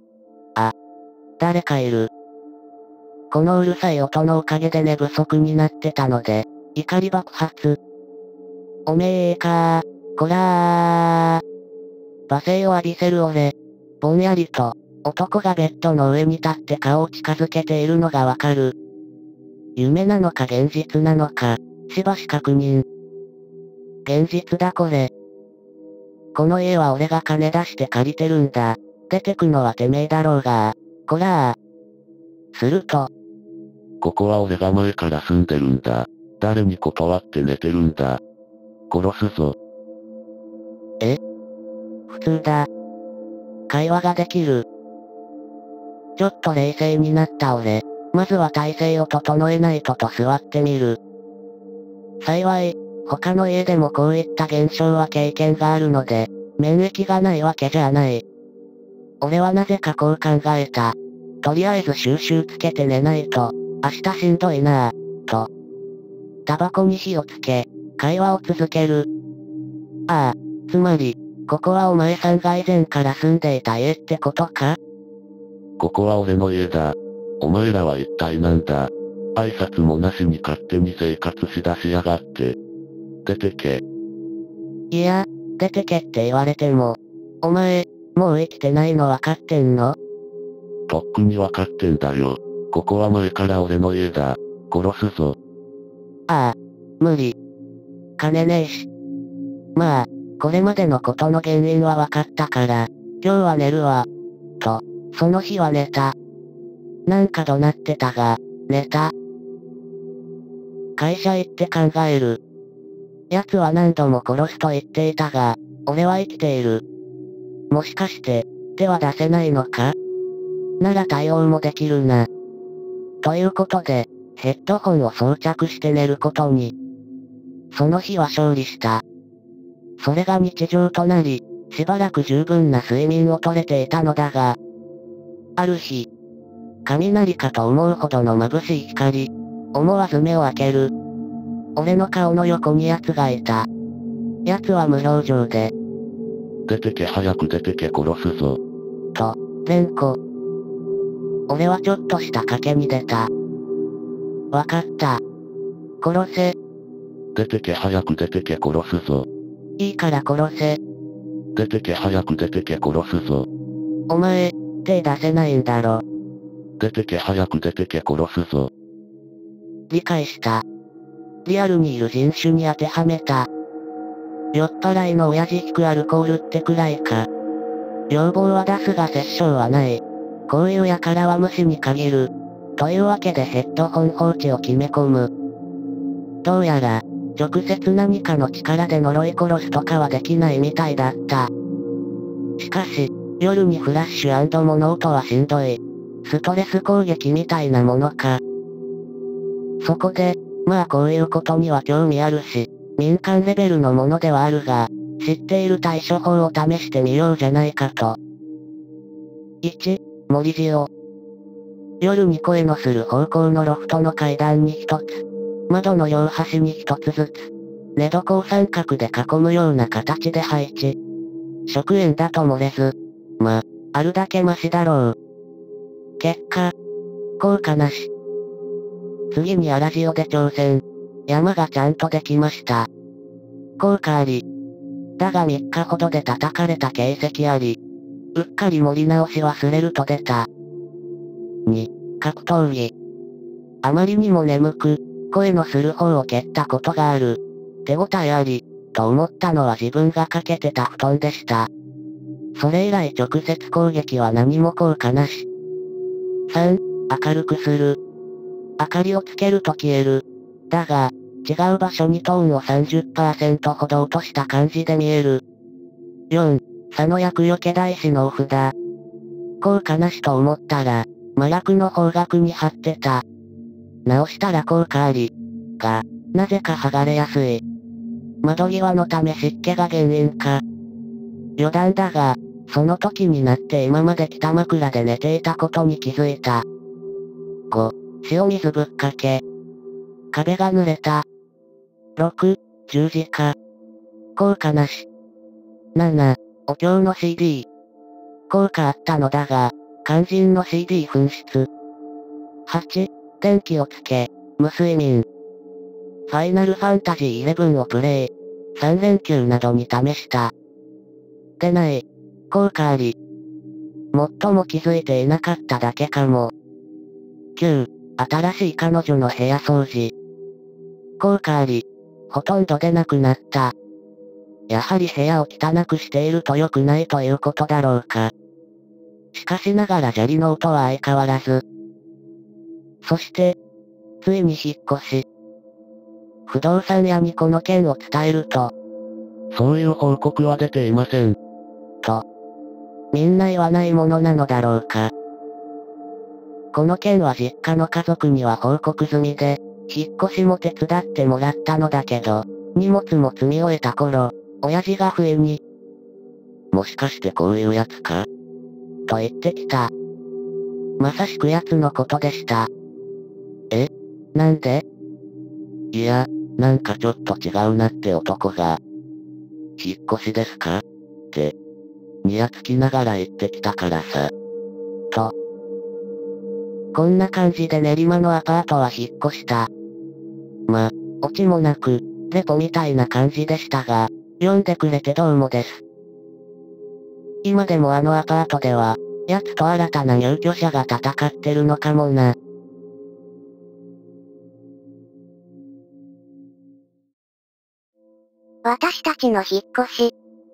Speaker 1: 誰かいる。このうるさい音のおかげで寝不足になってたので、怒り爆発。おめえかー、こらー。罵声を浴びせる俺。ぼんやりと、男がベッドの上に立って顔を近づけているのがわかる。夢なのか現実なのか、しばし確認。現実だこれ。この家は俺が金出して借りてるんだ。出てくのはてめえだろうがこらー。すると、
Speaker 5: ここは俺が前から住んでるんだ。誰に断って寝てるんだ。殺すぞ。
Speaker 1: 普通だ。会話ができる。 ちょっと冷静になった俺。まずは体勢を整えないと座ってみる。幸い、他の家でもこういった現象は経験があるので、免疫がないわけじゃない。俺はなぜかこう考えた。とりあえず収集つけて寝ないと、明日しんどいなぁ、と。タバコに火をつけ、会話を続ける。ああ、つまり、ここはお前さんが以前から住んでいた家ってことか？
Speaker 5: ここは俺の家だ。お前らは一体なんだ？挨拶もなしに勝手に生活しだしやがって。出てけ。
Speaker 1: いや、出てけって言われても、お前、もう生きてないの分かってんの？
Speaker 5: とっくに分かってんだよ。ここは前から俺の家だ。殺すぞ。
Speaker 1: ああ、無理。金ねえし。まあ、これまでのことの原因は分かったから、今日は寝るわ。と、その日は寝た。なんか怒鳴ってたが、寝た。会社行って考える。奴は何度も殺すと言っていたが、俺は生きている。もしかして、手は出せないのか？なら対応もできるな。ということで、ヘッドホンを装着して寝ることに。その日は勝利した。それが日常となり、しばらく十分な睡眠をとれていたのだが、ある日、雷かと思うほどの眩しい光、思わず目を開ける。俺の顔の横に奴がいた。奴は無表情で、
Speaker 5: 出てけ早く出てけ殺すぞ。
Speaker 1: と、連呼。俺はちょっとした賭けに出た。わかった。殺せ。
Speaker 5: 出てけ早く出てけ殺すぞ。
Speaker 1: いいから殺せ。
Speaker 5: 出てけ早く出てけ殺すぞ。
Speaker 1: お前、手出せないんだろ。
Speaker 5: 出てけ早く出てけ殺すぞ。
Speaker 1: 理解した。リアルにいる人種に当てはめた。酔っ払いの親父引くアルコールってくらいか。要望は出すが殺傷はない。こういう輩は無視に限る。というわけでヘッドホン放置を決め込む。どうやら、直接何かの力で呪い殺すとかはできないみたいだった。しかし、夜にフラッシュ&物音はしんどい。ストレス攻撃みたいなものか。そこで、まあこういうことには興味あるし、民間レベルのものではあるが、知っている対処法を試してみようじゃないかと。1、森塩。夜に声のする方向のロフトの階段に一つ。窓の両端に一つずつ。寝床を三角で囲むような形で配置。食塩だと漏れず。ま、あるだけマシだろう。結果、効果なし。次に粗塩で挑戦。山がちゃんとできました。効果あり。だが3日ほどで叩かれた形跡あり。うっかり盛り直し忘れると出た。2、格闘技。あまりにも眠く、声のする方を蹴ったことがある。手応えあり、と思ったのは自分がかけてた布団でした。それ以来直接攻撃は何も効果なし。3、明るくする。明かりをつけると消える。だが、違う場所にトーンを 30% ほど落とした感じで見える。4、佐野厄除け大師のお札。効果なしと思ったら、麻薬の方角に貼ってた。直したら効果あり。が、なぜか剥がれやすい。窓際のため湿気が原因か。余談だが、その時になって今まで北枕で寝ていたことに気づいた。5、塩水ぶっかけ。壁が濡れた。6、十字架。効果なし。7、お経の CD。効果あったのだが、肝心の CD 紛失。8、電気をつけ、無睡眠。ファイナルファンタジー11をプレイ。3連休などに試した。出ない。効果あり。最も気づいていなかっただけかも。9、新しい彼女の部屋掃除。効果あり。ほとんど出なくなった。やはり部屋を汚くしていると良くないということだろうか。しかしながら砂利の音は相変わらず。そして、ついに引っ越し。不動産屋にこの件を伝えると、
Speaker 5: そういう報告は出ていません。
Speaker 1: と、みんな言わないものなのだろうか。 この件は実家の家族には報告済みで、引っ越しも手伝ってもらったのだけど、荷物も積み終えた頃、親父が不意に、
Speaker 3: もしかしてこういうやつか
Speaker 1: と言ってきた。まさしく奴のことでした。なんで？
Speaker 3: いや、なんかちょっと違うなって男が。引っ越しですかって、にやつきながら言ってきたからさ。
Speaker 1: と。こんな感じで練馬のアパートは引っ越した。オチもなく、レポみたいな感じでしたが、読んでくれてどうもです。今でもあのアパートでは、奴と新たな入居者が戦ってるのかもな。
Speaker 2: 私たちの引っ越し。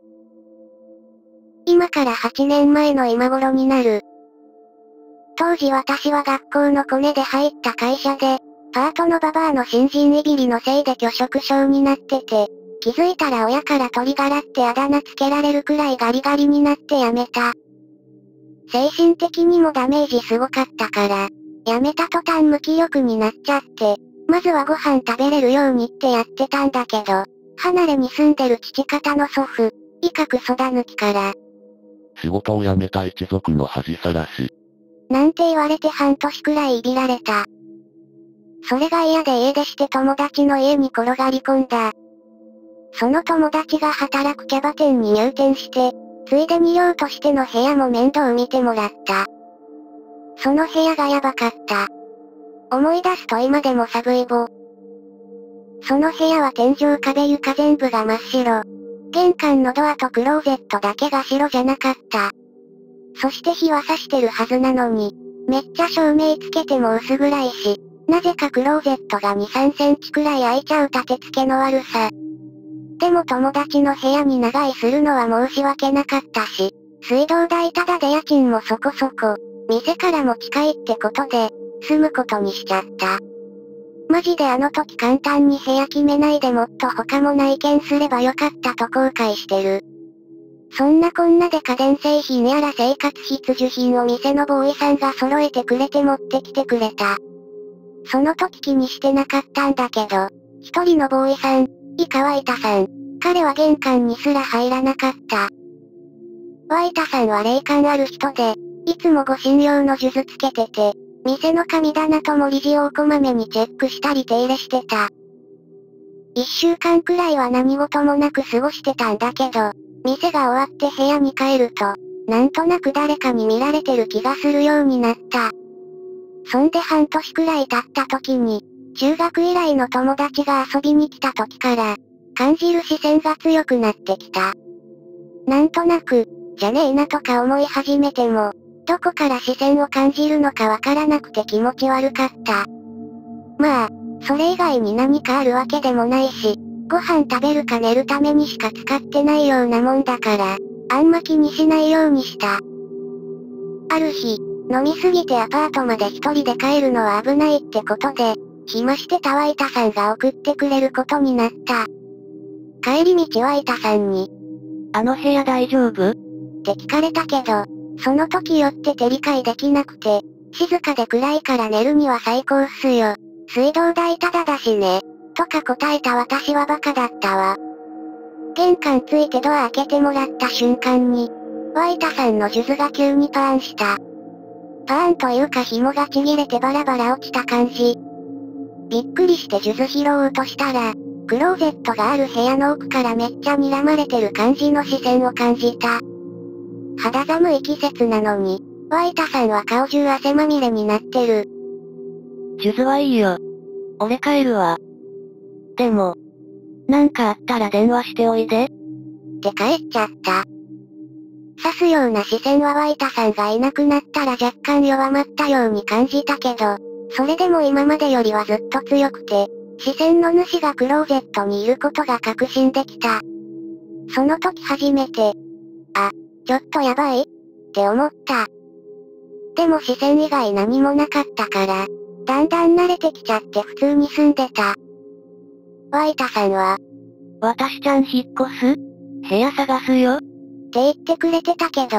Speaker 2: 今から8年前の今頃になる。当時私は学校のコネで入った会社で、パートのババアの新人いびりのせいで拒食症になってて、気づいたら親から鳥柄ってあだ名つけられるくらいガリガリになって辞めた。精神的にもダメージすごかったから、辞めた途端無気力になっちゃって、まずはご飯食べれるようにってやってたんだけど、離れに住んでる父方の祖父、威嚇そだ抜きから、
Speaker 3: 仕事を辞めた一族の恥さらし。
Speaker 2: なんて言われて半年くらいいびられた。それが嫌で家出して友達の家に転がり込んだ。その友達が働くキャバ店に入店して、ついでに寮としての部屋も面倒見てもらった。その部屋がやばかった。思い出すと今でも寒いぼ。その部屋は天井壁床全部が真っ白。玄関のドアとクローゼットだけが白じゃなかった。そして日は差してるはずなのに、めっちゃ照明つけても薄暗いし、なぜかクローゼットが2、3センチくらい開いちゃう立て付けの悪さ。でも友達の部屋に長居するのは申し訳なかったし、水道代タダで家賃もそこそこ、店からも近いってことで、住むことにしちゃった。マジであの時簡単に部屋決めないでもっと他も内見すればよかったと後悔してる。そんなこんなで家電製品やら生活必需品を店のボーイさんが揃えてくれて持ってきてくれた。その時気にしてなかったんだけど、一人のボーイさん、井川板さん。彼は玄関にすら入らなかった。ワイタさんは霊感ある人で、いつも護身用の数珠つけてて、店の神棚と盛り地をこまめにチェックしたり手入れしてた。1週間くらいは何事もなく過ごしてたんだけど、店が終わって部屋に帰ると、なんとなく誰かに見られてる気がするようになった。そんで半年くらい経った時に、中学以来の友達が遊びに来た時から、感じる視線が強くなってきた。なんとなく、じゃねえなとか思い始めても、どこから視線を感じるのかわからなくて気持ち悪かった。まあ、それ以外に何かあるわけでもないし、ご飯食べるか寝るためにしか使ってないようなもんだから、あんま気にしないようにした。ある日、飲みすぎてアパートまで一人で帰るのは危ないってことで、暇してたワイタさんが送ってくれることになった。帰り道ワイタさんに、 あの部屋大丈夫？って聞かれたけど、その時よってて理解できなくて、静かで暗いから寝るには最高っすよ。水道代タダだしね。とか答えた私はバカだったわ。玄関ついてドア開けてもらった瞬間に、ワイタさんの数珠が急にパーンした。パーンというか紐がちぎれてバラバラ落ちた感じ。びっくりして数珠拾おうとしたら、クローゼットがある部屋の奥からめっちゃ睨まれてる感じの視線を感じた。肌寒い季節なのに、ワイタさんは顔中汗まみれになってる。数珠はいいよ。俺帰るわ。でも、なんかあったら電話しておいで。って帰っちゃった。刺すような視線はワイタさんがいなくなったら若干弱まったように感じたけど、それでも今までよりはずっと強くて、視線の主がクローゼットにいることが確信できた。その時初めて、あ、ちょっとやばいって思った。でも視線以外何もなかったから、だんだん慣れてきちゃって普通に住んでた。ワイタさんは、私ちゃん引っ越す？部屋探すよって言ってくれてたけど、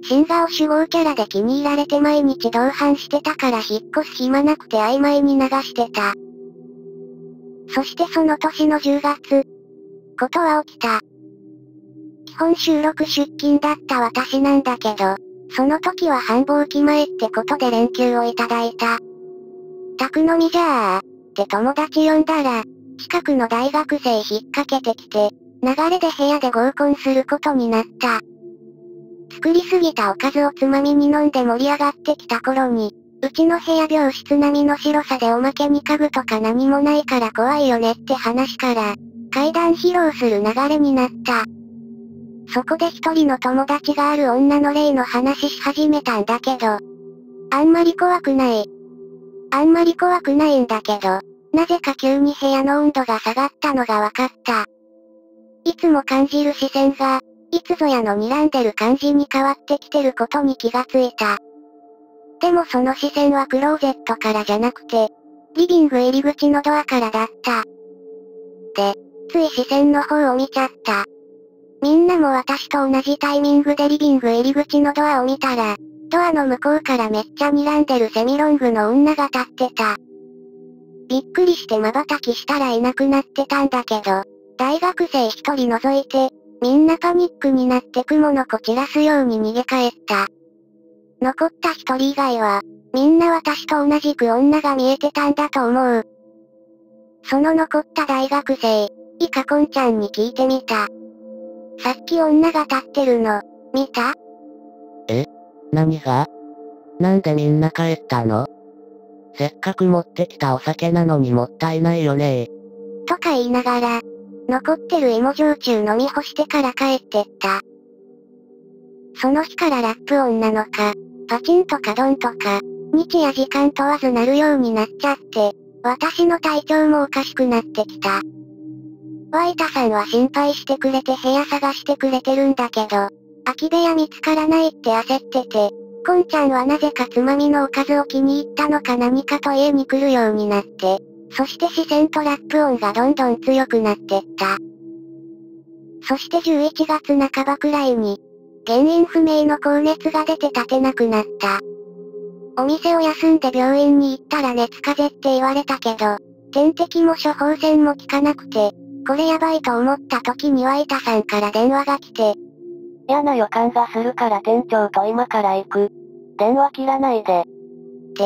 Speaker 2: 新顔主語キャラで気に入られて毎日同伴してたから引っ越す暇なくて曖昧に流してた。そしてその年の10月、ことは起きた。基本収録出勤だった私なんだけど、その時は繁忙期前ってことで連休をいただいた。宅飲みじゃーって友達呼んだら、近くの大学生引っ掛けてきて、流れで部屋で合コンすることになった。作りすぎたおかずをつまみに飲んで盛り上がってきた頃に、うちの部屋病室並みの白さでおまけに家具とか何もないから怖いよねって話から、怪談披露する流れになった。そこで一人の友達がある女の霊の話し始めたんだけど、あんまり怖くない。あんまり怖くないんだけど、なぜか急に部屋の温度が下がったのがわかった。いつも感じる視線が、いつぞやの睨んでる感じに変わってきてることに気がついた。でもその視線はクローゼットからじゃなくて、リビング入り口のドアからだった。で、つい視線の方を見ちゃった。みんなも私と同じタイミングでリビング入り口のドアを見たら、ドアの向こうからめっちゃ睨んでるセミロングの女が立ってた。びっくりして瞬きしたらいなくなってたんだけど、大学生一人除いて、みんなパニックになって蜘蛛の子散らすように逃げ帰った。残った一人以外は、みんな私と同じく女が見えてたんだと思う。その残った大学生、イカコンちゃんに聞いてみた。さっき女が立ってるの、見た？
Speaker 1: 何が？なんでみんな帰ったの？せっかく持ってきたお酒なのにもったいないよねー。
Speaker 2: とか言いながら、残ってる芋焼酎飲み干してから帰ってった。その日からラップ音なのか、パチンとかドンとか、日や時間問わず鳴るようになっちゃって、私の体調もおかしくなってきた。ワイタさんは心配してくれて部屋探してくれてるんだけど、空き部屋見つからないって焦ってて、コンちゃんはなぜかつまみのおかずを気に入ったのか何かと家に来るようになって、そして視線とラップ音がどんどん強くなってった。そして11月半ばくらいに、原因不明の高熱が出て立てなくなった。お店を休んで病院に行ったら熱風邪って言われたけど、点滴も処方箋も効かなくて、これやばいと思った時にワイタさんから電話が来て、
Speaker 3: 嫌な予感がするから店長と今から行く。電話切らないで。って、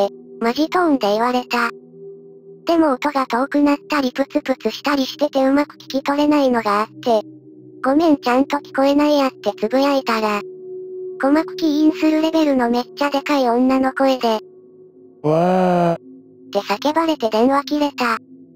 Speaker 2: マジトーンで言われた。でも音が遠くなったりプツプツしたりしててうまく聞き取れないのがあって、ごめんちゃんと聞こえないやってつぶやいたら、鼓膜起因するレベルのめっちゃでかい女の声で、
Speaker 5: わー
Speaker 2: って叫ばれて電話切れた。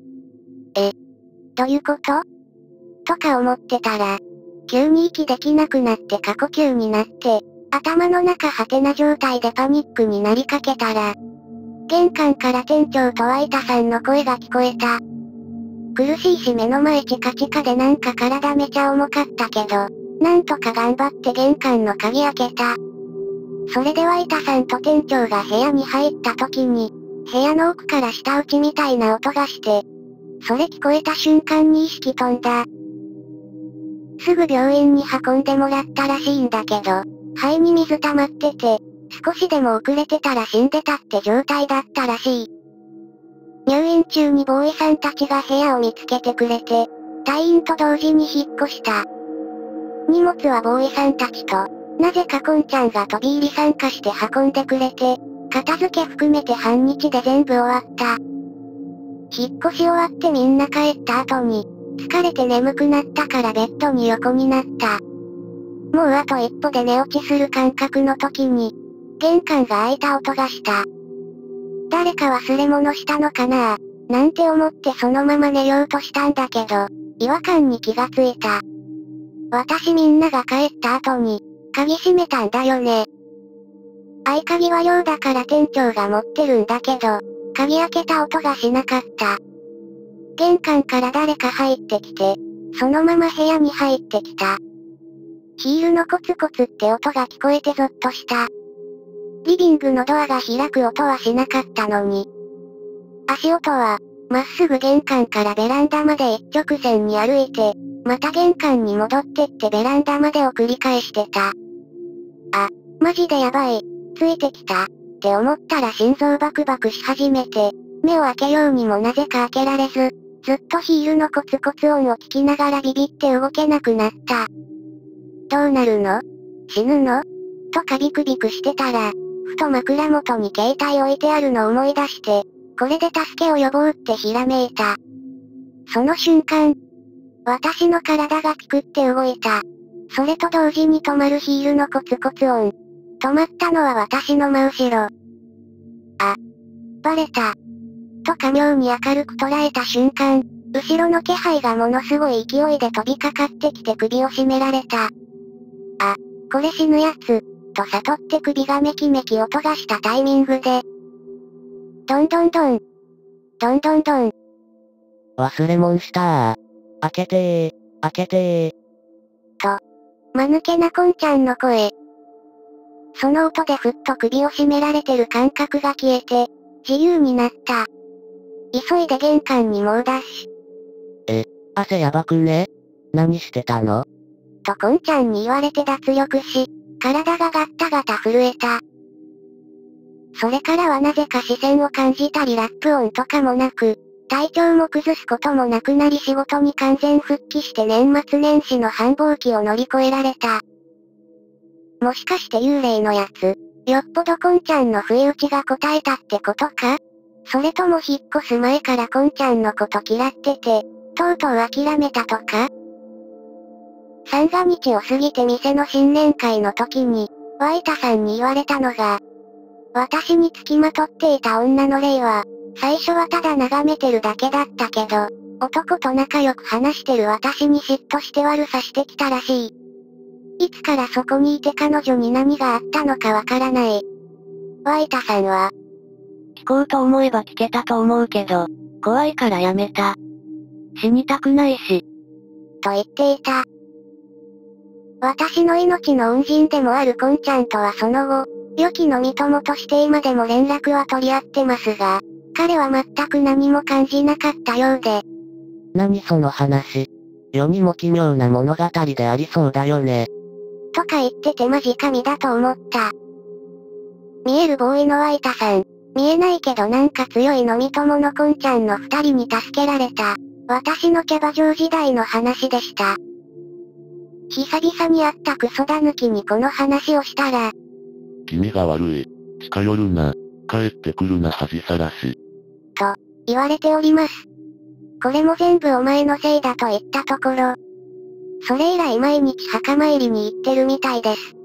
Speaker 2: どういうこととか思ってたら、急に息できなくなって過呼吸になって、頭の中ハテナ状態でパニックになりかけたら、玄関から店長とワイタさんの声が聞こえた。苦しいし目の前チカチカでなんか体めちゃ重かったけど、なんとか頑張って玄関の鍵開けた。それでワイタさんと店長が部屋に入った時に、部屋の奥から舌打ちみたいな音がして、それ聞こえた瞬間に意識飛んだ。すぐ病院に運んでもらったらしいんだけど、肺に水溜まってて、少しでも遅れてたら死んでたって状態だったらしい。入院中にボーイさんたちが部屋を見つけてくれて、退院と同時に引っ越した。荷物はボーイさんたちと、なぜかコンちゃんが飛び入り参加して運んでくれて、片付け含めて半日で全部終わった。引っ越し終わってみんな帰った後に、疲れて眠くなったからベッドに横になった。もうあと一歩で寝落ちする感覚の時に、玄関が開いた音がした。誰か忘れ物したのかななんて思ってそのまま寝ようとしたんだけど、違和感に気がついた。私みんなが帰った後に、鍵閉めたんだよね。合鍵は用だから店長が持ってるんだけど、鍵開けた音がしなかった。玄関から誰か入ってきて、そのまま部屋に入ってきた。ヒールのコツコツって音が聞こえてゾッとした。リビングのドアが開く音はしなかったのに。足音は、まっすぐ玄関からベランダまで一直線に歩いて、また玄関に戻ってってベランダまでを繰り返してた。 マジでやばい。ついてきた。って思ったら心臓バクバクし始めて、目を開けようにもなぜか開けられず、ずっとヒールのコツコツ音を聞きながらビビって動けなくなった。どうなるの？死ぬの？とかビクビクしてたら、ふと枕元に携帯置いてあるのを思い出して、これで助けを呼ぼうってひらめいた。その瞬間、私の体がピクって動いた。それと同時に止まるヒールのコツコツ音。止まったのは私の真後ろ。あ、バレた。とか妙に明るく捉えた瞬間、後ろの気配がものすごい勢いで飛びかかってきて首を絞められた。あ、これ死ぬやつ、と悟って首がメキメキ音がしたタイミングで、どんどんどん、どんどんどん。
Speaker 1: 忘れ物したー。開けてー、開けてー。
Speaker 2: と、間抜けなこんちゃんの声。その音でふっと首を絞められてる感覚が消えて、自由になった。急いで玄関に猛ダッシュ。
Speaker 1: 汗やばくね？何してたの？
Speaker 2: とこんちゃんに言われて脱力し、体がガッタガタ震えた。それからはなぜか視線を感じたりラップ音とかもなく、体調も崩すこともなくなり仕事に完全復帰して年末年始の繁忙期を乗り越えられた。もしかして幽霊のやつ、よっぽどこんちゃんの不意打ちが答えたってことか？それとも引っ越す前からこんちゃんのこと嫌ってて、とうとう諦めたとか？三が日を過ぎて店の新年会の時に、ワイタさんに言われたのが、私に付きまとっていた女の霊は、最初はただ眺めてるだけだったけど、男と仲良く話してる私に嫉妬して悪さしてきたらしい。いつからそこにいて彼女に何があったのかわからない。ワイタさんは、
Speaker 3: 聞こうと思えば聞けたと思うけど、怖いからやめた。死にたくないし。
Speaker 2: と言っていた。私の命の恩人でもあるこんちゃんとはその後、良き飲み友として今でも連絡は取り合ってますが、彼は全く何も感じなかったようで。
Speaker 1: 何その話。世にも奇妙な物語でありそうだよね。
Speaker 2: とか言っててマジ神だと思った。見えるボーイのワイタさん。見えないけどなんか強い飲み友のこんちゃんの二人に助けられた。私のキャバ嬢時代の話でした。久々に会ったクソだ抜きにこの話をしたら、
Speaker 5: 君が悪い。近寄るな。帰ってくるな恥さらし。
Speaker 2: と、言われております。これも全部お前のせいだと言ったところ、それ以来毎日墓参りに行ってるみたいです。